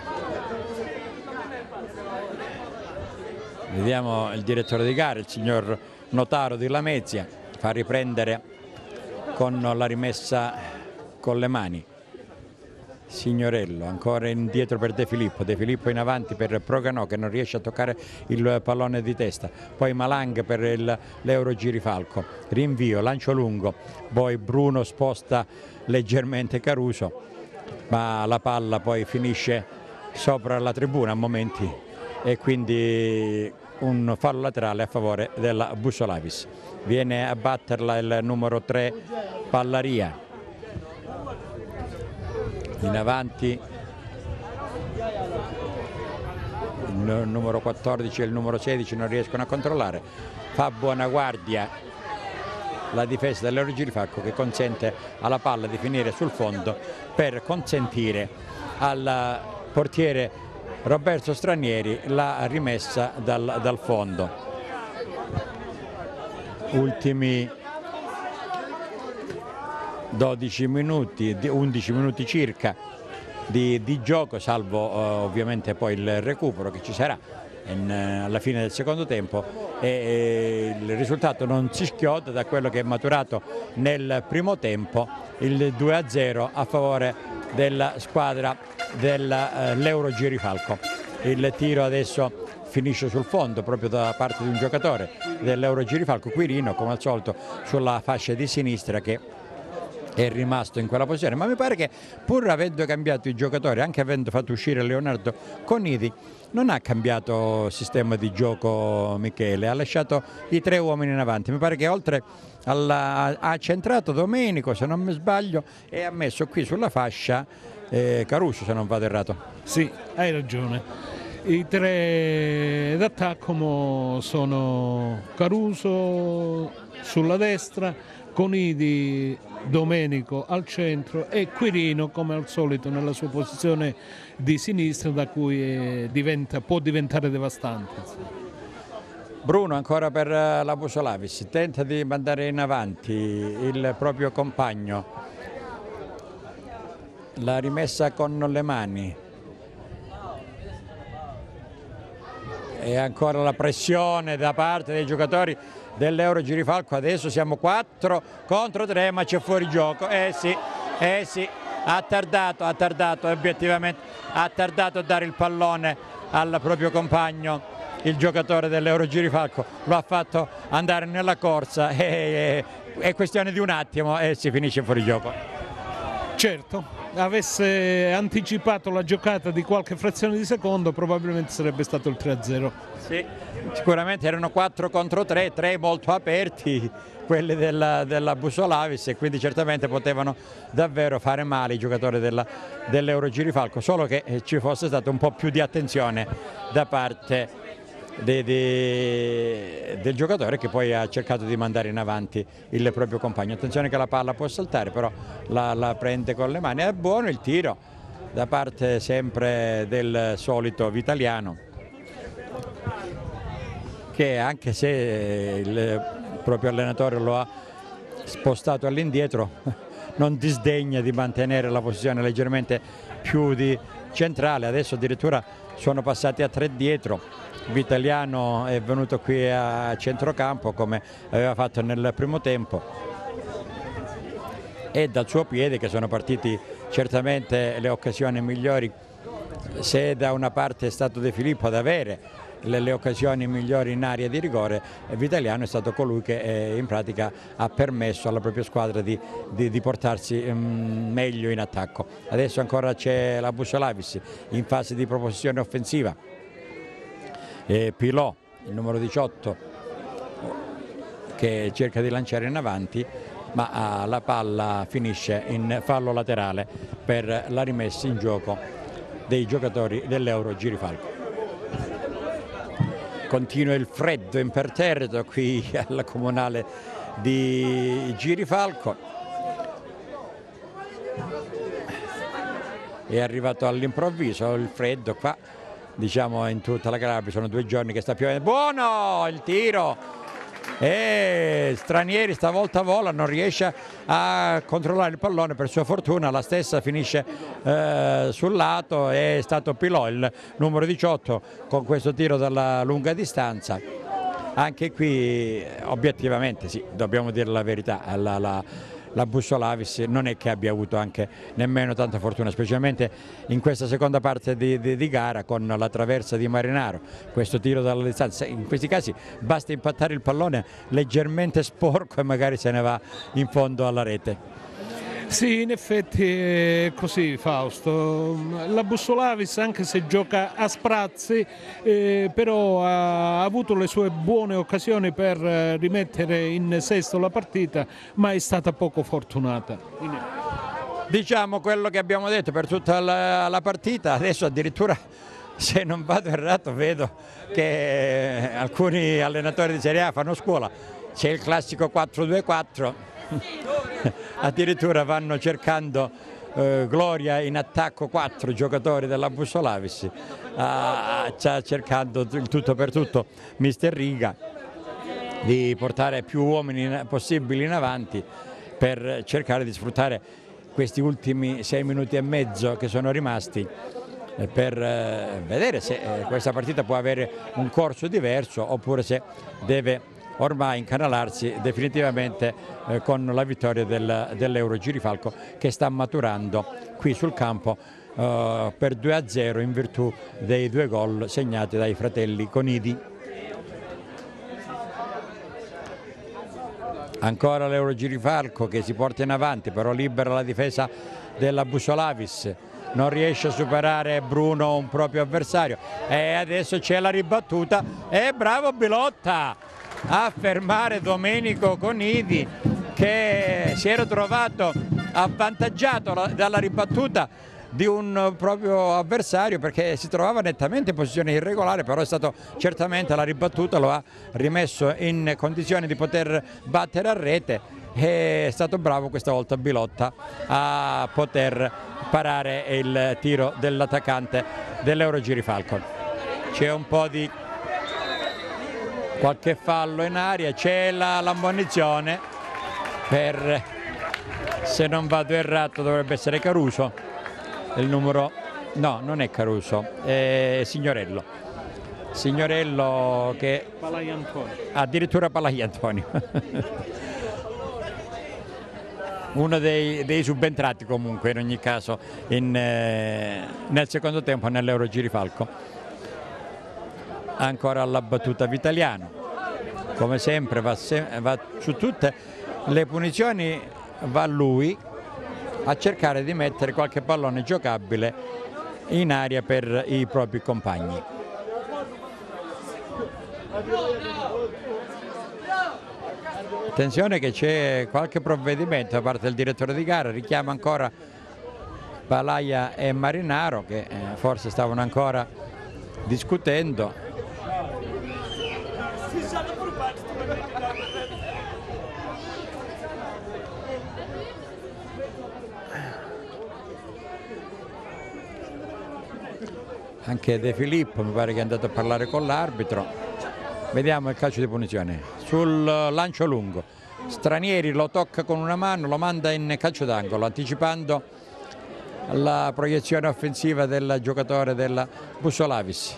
Vediamo il direttore di gara, il signor Notaro di Lamezia, fa riprendere con la rimessa con le mani. Signorello ancora indietro per De Filippo in avanti per Proganò che non riesce a toccare il pallone di testa, poi Malang per l'Euro Girifalco, rinvio, lancio lungo, poi Bruno sposta leggermente Caruso, ma la palla poi finisce sopra la tribuna a momenti e quindi un fallo laterale a favore della Bussolavis. Viene a batterla il numero 3 Pallaria, in avanti il numero 14 e il numero 16 non riescono a controllare, fa buona guardia la difesa dell'Euro Girifalco che consente alla palla di finire sul fondo per consentire al portiere Roberto Stranieri la rimessa dal fondo. Ultimi 12 minuti, 11 minuti circa di gioco, salvo ovviamente poi il recupero che ci sarà alla fine del secondo tempo e il risultato non si schioda da quello che è maturato nel primo tempo, il 2-0 a favore della squadra dell'Euro Girifalco. Il tiro adesso finisce sul fondo proprio da parte di un giocatore dell'Euro Girifalco, Quirino come al solito sulla fascia di sinistra che è rimasto in quella posizione, ma mi pare che pur avendo cambiato i giocatori, anche avendo fatto uscire Leonardo Conidi, non ha cambiato sistema di gioco Michele, ha lasciato i 3 uomini in avanti. Mi pare che oltre ha centrato Domenico, se non mi sbaglio, e ha messo qui sulla fascia Caruso, se non vado errato. Sì, hai ragione. I 3 d'attacco sono Caruso sulla destra, Conidi, Domenico al centro e Quirino come al solito nella sua posizione di sinistra, da cui può diventare devastante. Bruno, ancora per la Busolavis, tenta di mandare in avanti il proprio compagno, la rimessa con le mani e ancora la pressione da parte dei giocatori dell'Euro Girifalco. Adesso siamo 4 contro 3, ma c'è fuori gioco. Sì, ha tardato obiettivamente, ha tardato a dare il pallone al proprio compagno, il giocatore dell'Euro Girifalco, lo ha fatto andare nella corsa e è questione di un attimo e si finisce fuori gioco. Certo, avesse anticipato la giocata di qualche frazione di secondo probabilmente sarebbe stato il 3-0. Sì, sicuramente erano 4 contro 3, 3 molto aperti quelli della Busolavis, e quindi certamente potevano davvero fare male i giocatori dell'Euro Girifalco, solo che ci fosse stata un po' più di attenzione da parte del giocatore, che poi ha cercato di mandare in avanti il proprio compagno. Attenzione che la palla può saltare, però la prende con le mani. È buono il tiro da parte sempre del solito Vitaliano, che anche se il proprio allenatore lo ha spostato all'indietro non disdegna di mantenere la posizione leggermente più di centrale. Adesso addirittura sono passati a 3 dietro. Vitaliano è venuto qui a centrocampo come aveva fatto nel primo tempo, e dal suo piede che sono partiti certamente le occasioni migliori. Se da una parte è stato De Filippo ad avere le occasioni migliori in area di rigore, Vitaliano è stato colui che in pratica ha permesso alla propria squadra di portarsi meglio in attacco. Adesso ancora c'è la Busolavis in fase di proposizione offensiva. Pilò, il numero 18, che cerca di lanciare in avanti, ma la palla finisce in fallo laterale per la rimessa in gioco dei giocatori dell'Euro Girifalco. Continua il freddo imperterrito qui alla comunale di Girifalco. È arrivato all'improvviso il freddo qua. Diciamo in tutta la Calabria sono 2 giorni che sta piovendo. Buono il tiro, e Stranieri stavolta vola, non riesce a controllare il pallone, per sua fortuna la stessa finisce sul lato. È stato Pilò, il numero 18, con questo tiro dalla lunga distanza. Anche qui obiettivamente sì, dobbiamo dire la verità, la Busolavis non è che abbia avuto anche nemmeno tanta fortuna, specialmente in questa seconda parte di gara con la traversa di Marinaro. Questo tiro dalla distanza, in questi casi basta impattare il pallone leggermente sporco e magari se ne va in fondo alla rete. Sì, in effetti è così, Fausto. La Busolavis, anche se gioca a sprazzi, però ha avuto le sue buone occasioni per rimettere in sesto la partita, ma è stata poco fortunata. Diciamo quello che abbiamo detto per tutta la partita. Adesso addirittura, se non vado errato, vedo che alcuni allenatori di Serie A fanno scuola. C'è il classico 4-2-4. Addirittura vanno cercando gloria in attacco 4 giocatori della Busolavis, sta cercando il tutto per tutto mister Riga di portare più uomini possibili in avanti per cercare di sfruttare questi ultimi 6 minuti e mezzo che sono rimasti, per vedere se questa partita può avere un corso diverso oppure se deve ormai incanalarsi definitivamente con la vittoria dell'Euro Girifalco, che sta maturando qui sul campo per 2-0 in virtù dei 2 gol segnati dai fratelli Conidi. Ancora l'Eurogirifalco che si porta in avanti, però libera la difesa della Busolavis, non riesce a superare Bruno, un proprio avversario, e adesso c'è la ribattuta e bravo Bilotta a fermare Domenico Conidi, che si era trovato avvantaggiato dalla ribattuta di un proprio avversario, perché si trovava nettamente in posizione irregolare, però è stato certamente, la ribattuta lo ha rimesso in condizione di poter battere a rete. È stato bravo questa volta Bilotta a poter parare il tiro dell'attaccante dell'Eurogirifalco. C'è un po' di qualche fallo in aria, c'è l'ammonizione per, se non vado errato, dovrebbe essere Caruso. Il numero, no, non è Caruso, è Signorello. Signorello che... Palai Antonio. Addirittura Palai Antonio. Uno dei subentrati comunque in ogni caso nel secondo tempo nell'Eurogirifalco. Ancora alla battuta Vitaliano. Come sempre va su tutte le punizioni, va lui a cercare di mettere qualche pallone giocabile in aria per i propri compagni. Attenzione che c'è qualche provvedimento da parte del direttore di gara, richiama ancora Palaia e Marinaro che forse stavano ancora discutendo. Anche De Filippo mi pare che è andato a parlare con l'arbitro. Vediamo il calcio di punizione sul lancio lungo. Stranieri lo tocca con una mano, lo manda in calcio d'angolo, anticipando la proiezione offensiva del giocatore della Busolavis.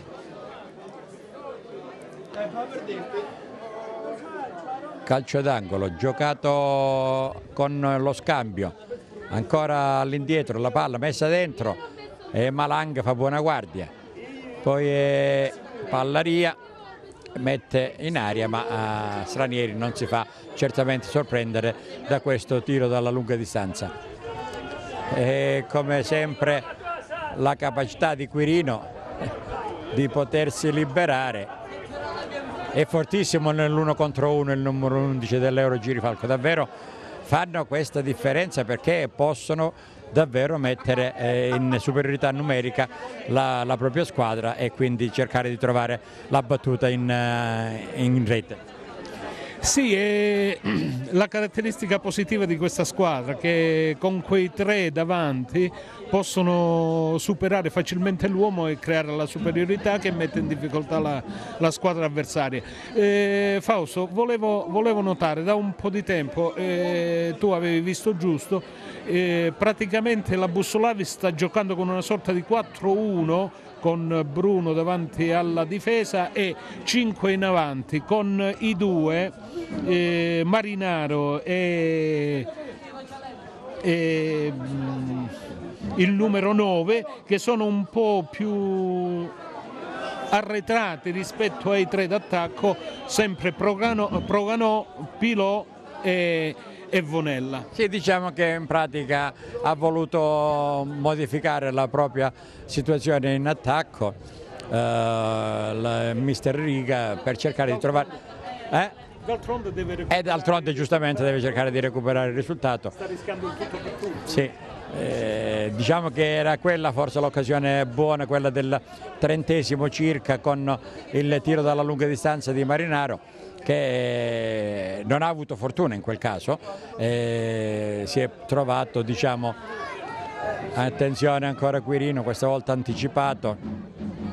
Calcio d'angolo giocato con lo scambio, ancora all'indietro la palla messa dentro e Malanga fa buona guardia, poi Pallaria mette in aria, ma Stranieri non si fa certamente sorprendere da questo tiro dalla lunga distanza. E come sempre la capacità di Quirino di potersi liberare. È fortissimo nell'1 contro 1 il numero 11 dell'Eurogirifalco, davvero fanno questa differenza perché possono davvero mettere in superiorità numerica la propria squadra e quindi cercare di trovare la battuta in rete. Sì, è la caratteristica positiva di questa squadra, che con quei tre davanti possono superare facilmente l'uomo e creare la superiorità che mette in difficoltà la squadra avversaria. Fausto, volevo notare, da un po' di tempo, tu avevi visto giusto, praticamente la Busolavis sta giocando con una sorta di 4-1, con Bruno davanti alla difesa e 5 in avanti, con i due Marinaro e il numero 9, che sono un po' più arretrati rispetto ai tre d'attacco, sempre Proganò, Pilò e Vonella. Sì, diciamo che in pratica ha modificare la propria situazione in attacco, mister Riga, per cercare di trovare... D'altronde deve recuperare. E d'altronde giustamente deve cercare di recuperare il risultato. Sta rischiando il tutto per tutto. Sì, diciamo che era quella forse l'occasione buona, quella del 30° circa, con il tiro dalla lunga distanza di Marinaro, che non ha avuto fortuna in quel caso, si è trovato, diciamo, attenzione ancora Quirino, questa volta anticipato.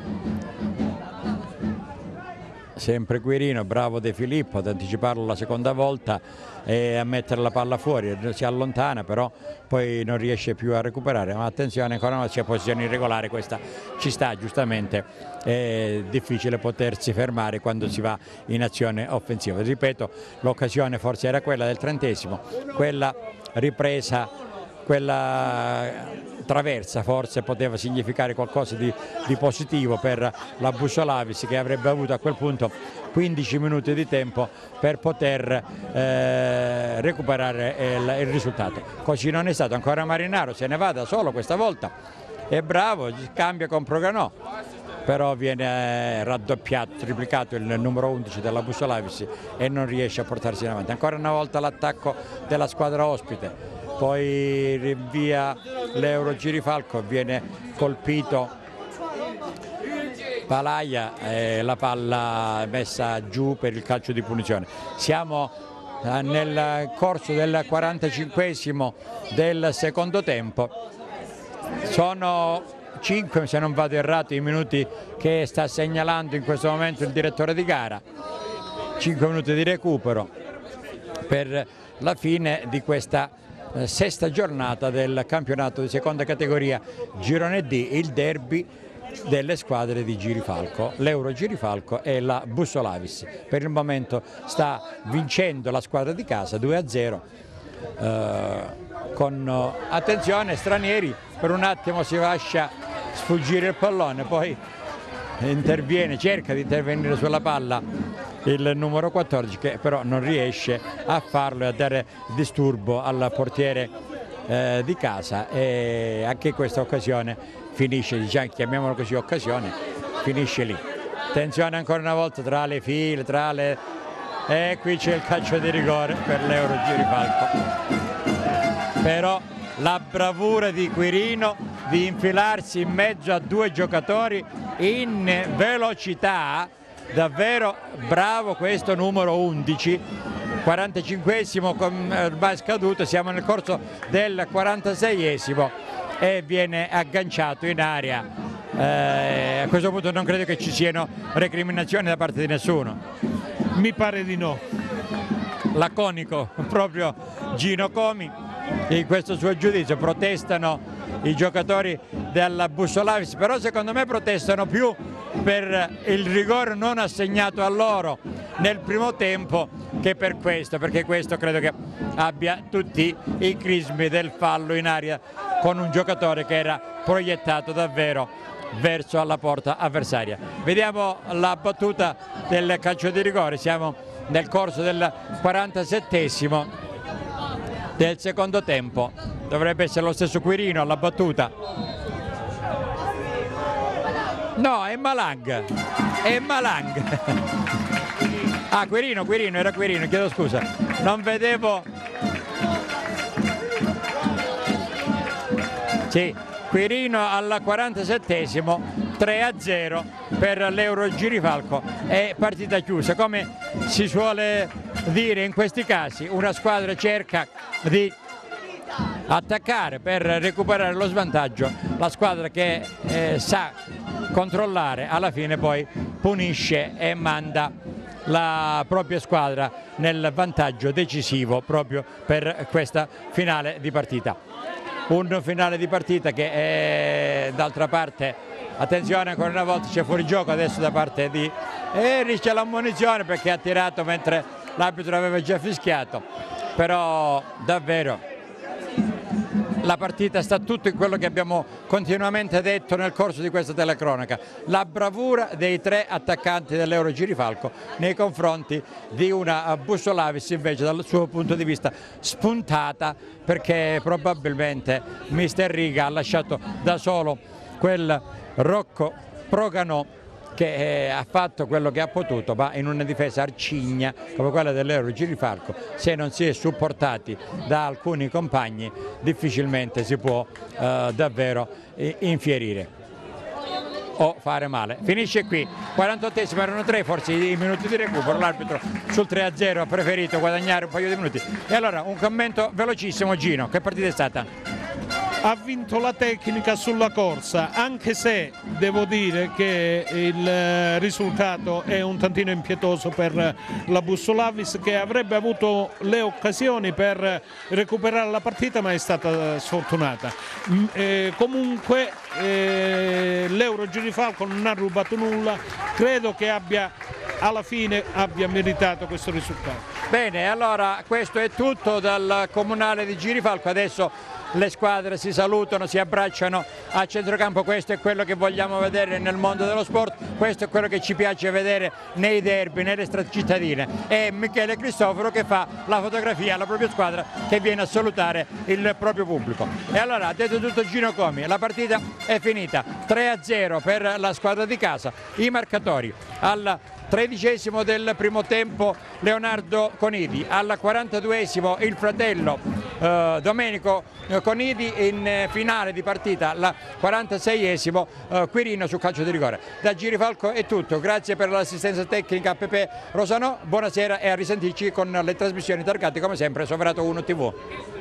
Sempre Quirino, bravo De Filippo ad anticiparlo la seconda volta e a mettere la palla fuori, si allontana però poi non riesce più a recuperare, ma attenzione ancora una volta, c'è posizione irregolare, questa ci sta giustamente, è difficile potersi fermare quando si va in azione offensiva. Ripeto, l'occasione forse era quella del 30°, quella ripresa quella traversa forse poteva significare qualcosa di positivo per la Bussolavis, che avrebbe avuto a quel punto 15 minuti di tempo per poter recuperare il risultato. Così non è stato, ancora Marinaro se ne va da solo questa volta, è bravo, cambia con Proganò, però viene raddoppiato, triplicato il numero 11 della Bussolavis e non riesce a portarsi in avanti. Ancora una volta l'attacco della squadra ospite, poi rinvia l'Euro Girifalco, viene colpito Palaia e la palla messa giù per il calcio di punizione. Siamo nel corso del 45esimo del secondo tempo, sono 5, se non vado errato, i minuti che sta segnalando in questo momento il direttore di gara, 5 minuti di recupero per la fine di questa sesta giornata del campionato di seconda categoria Girone D, il derby delle squadre di Girifalco, l'Euro Girifalco e la Bussolavis. Per il momento sta vincendo la squadra di casa 2-0, con attenzione stranieri, per un attimo si lascia sfuggire il pallone, poi interviene, cerca di intervenire sulla palla il numero 14, che però non riesce a farlo e a dare disturbo al portiere di casa, e anche questa occasione finisce, diciamo, chiamiamolo così, occasione, finisce lì. Attenzione ancora una volta tra le file, e qui c'è il calcio di rigore per l'Euro Girifalco. Però la bravura di Quirino di infilarsi in mezzo a due giocatori in velocità, davvero bravo questo numero 11, 45esimo ormai scaduto, siamo nel corso del 46esimo e viene agganciato in aria. A questo punto non credo che ci siano recriminazioni da parte di nessuno. Mi pare di no. Laconico proprio Gino Comi in questo suo giudizio. Protestano i giocatori della Bussolavis, però secondo me protestano più per il rigore non assegnato a loro nel primo tempo che per questo, perché questo credo che abbia tutti i crismi del fallo in aria con un giocatore che era proiettato davvero verso la porta avversaria. Vediamo la battuta del calcio di rigore, siamo nel corso del 47esimo del secondo tempo, dovrebbe essere lo stesso Quirino alla battuta. No, è Malang, è Malang. Ah, Quirino, era Quirino, chiedo scusa, non vedevo. Sì, Quirino al 47esimo, 3-0 per l'Euro Girifalco, è partita chiusa. Come si suole dire in questi casi, una squadra cerca di attaccare per recuperare lo svantaggio, la squadra che sa controllare alla fine poi punisce e manda la propria squadra nel vantaggio decisivo proprio per questa finale di partita. Un finale di partita che d'altra parte, attenzione ancora una volta, c'è fuorigioco adesso da parte di rischia l'ammonizione perché ha tirato mentre l'arbitro aveva già fischiato, però davvero la partita sta tutto in quello che abbiamo continuamente detto nel corso di questa telecronaca, la bravura dei tre attaccanti dell'Euro Girifalco nei confronti di una Bussolavis invece dal suo punto di vista spuntata, perché probabilmente mister Riga ha lasciato da solo quel Rocco Proganò che ha fatto quello che ha potuto, ma in una difesa arcigna come quella dell'Euro Girifalco, se non si è supportati da alcuni compagni difficilmente si può davvero infierire o fare male. Finisce qui, 48esimo, erano 3 forse i minuti di recupero, l'arbitro sul 3-0 ha preferito guadagnare un paio di minuti. E allora un commento velocissimo, Gino, che partita è stata? Ha vinto la tecnica sulla corsa, anche se devo dire che il risultato è un tantino impietoso per la Bussolavis, che avrebbe avuto le occasioni per recuperare la partita ma è stata sfortunata. Comunque l'Euro Girifalco non ha rubato nulla, credo che alla fine abbia meritato questo risultato. Bene, allora questo è tutto dal Comunale di Girifalco, adesso le squadre si salutano, si abbracciano a centrocampo. Questo è quello che vogliamo vedere nel mondo dello sport, questo è quello che ci piace vedere nei derby, nelle strade cittadine. È Michele Cristoforo che fa la fotografia alla propria squadra che viene a salutare il proprio pubblico. E allora, detto tutto, Gino Comi, la partita è finita 3-0 per la squadra di casa. I marcatori: al 13° del primo tempo Leonardo Conidi, al 42° il fratello Domenico Conidi, in finale di partita al 46° Quirino su calcio di rigore. Da Girifalco è tutto, grazie per l'assistenza tecnica a Pepe Rosanò, buonasera e a risentirci con le trasmissioni targate come sempre su Averato 1 TV.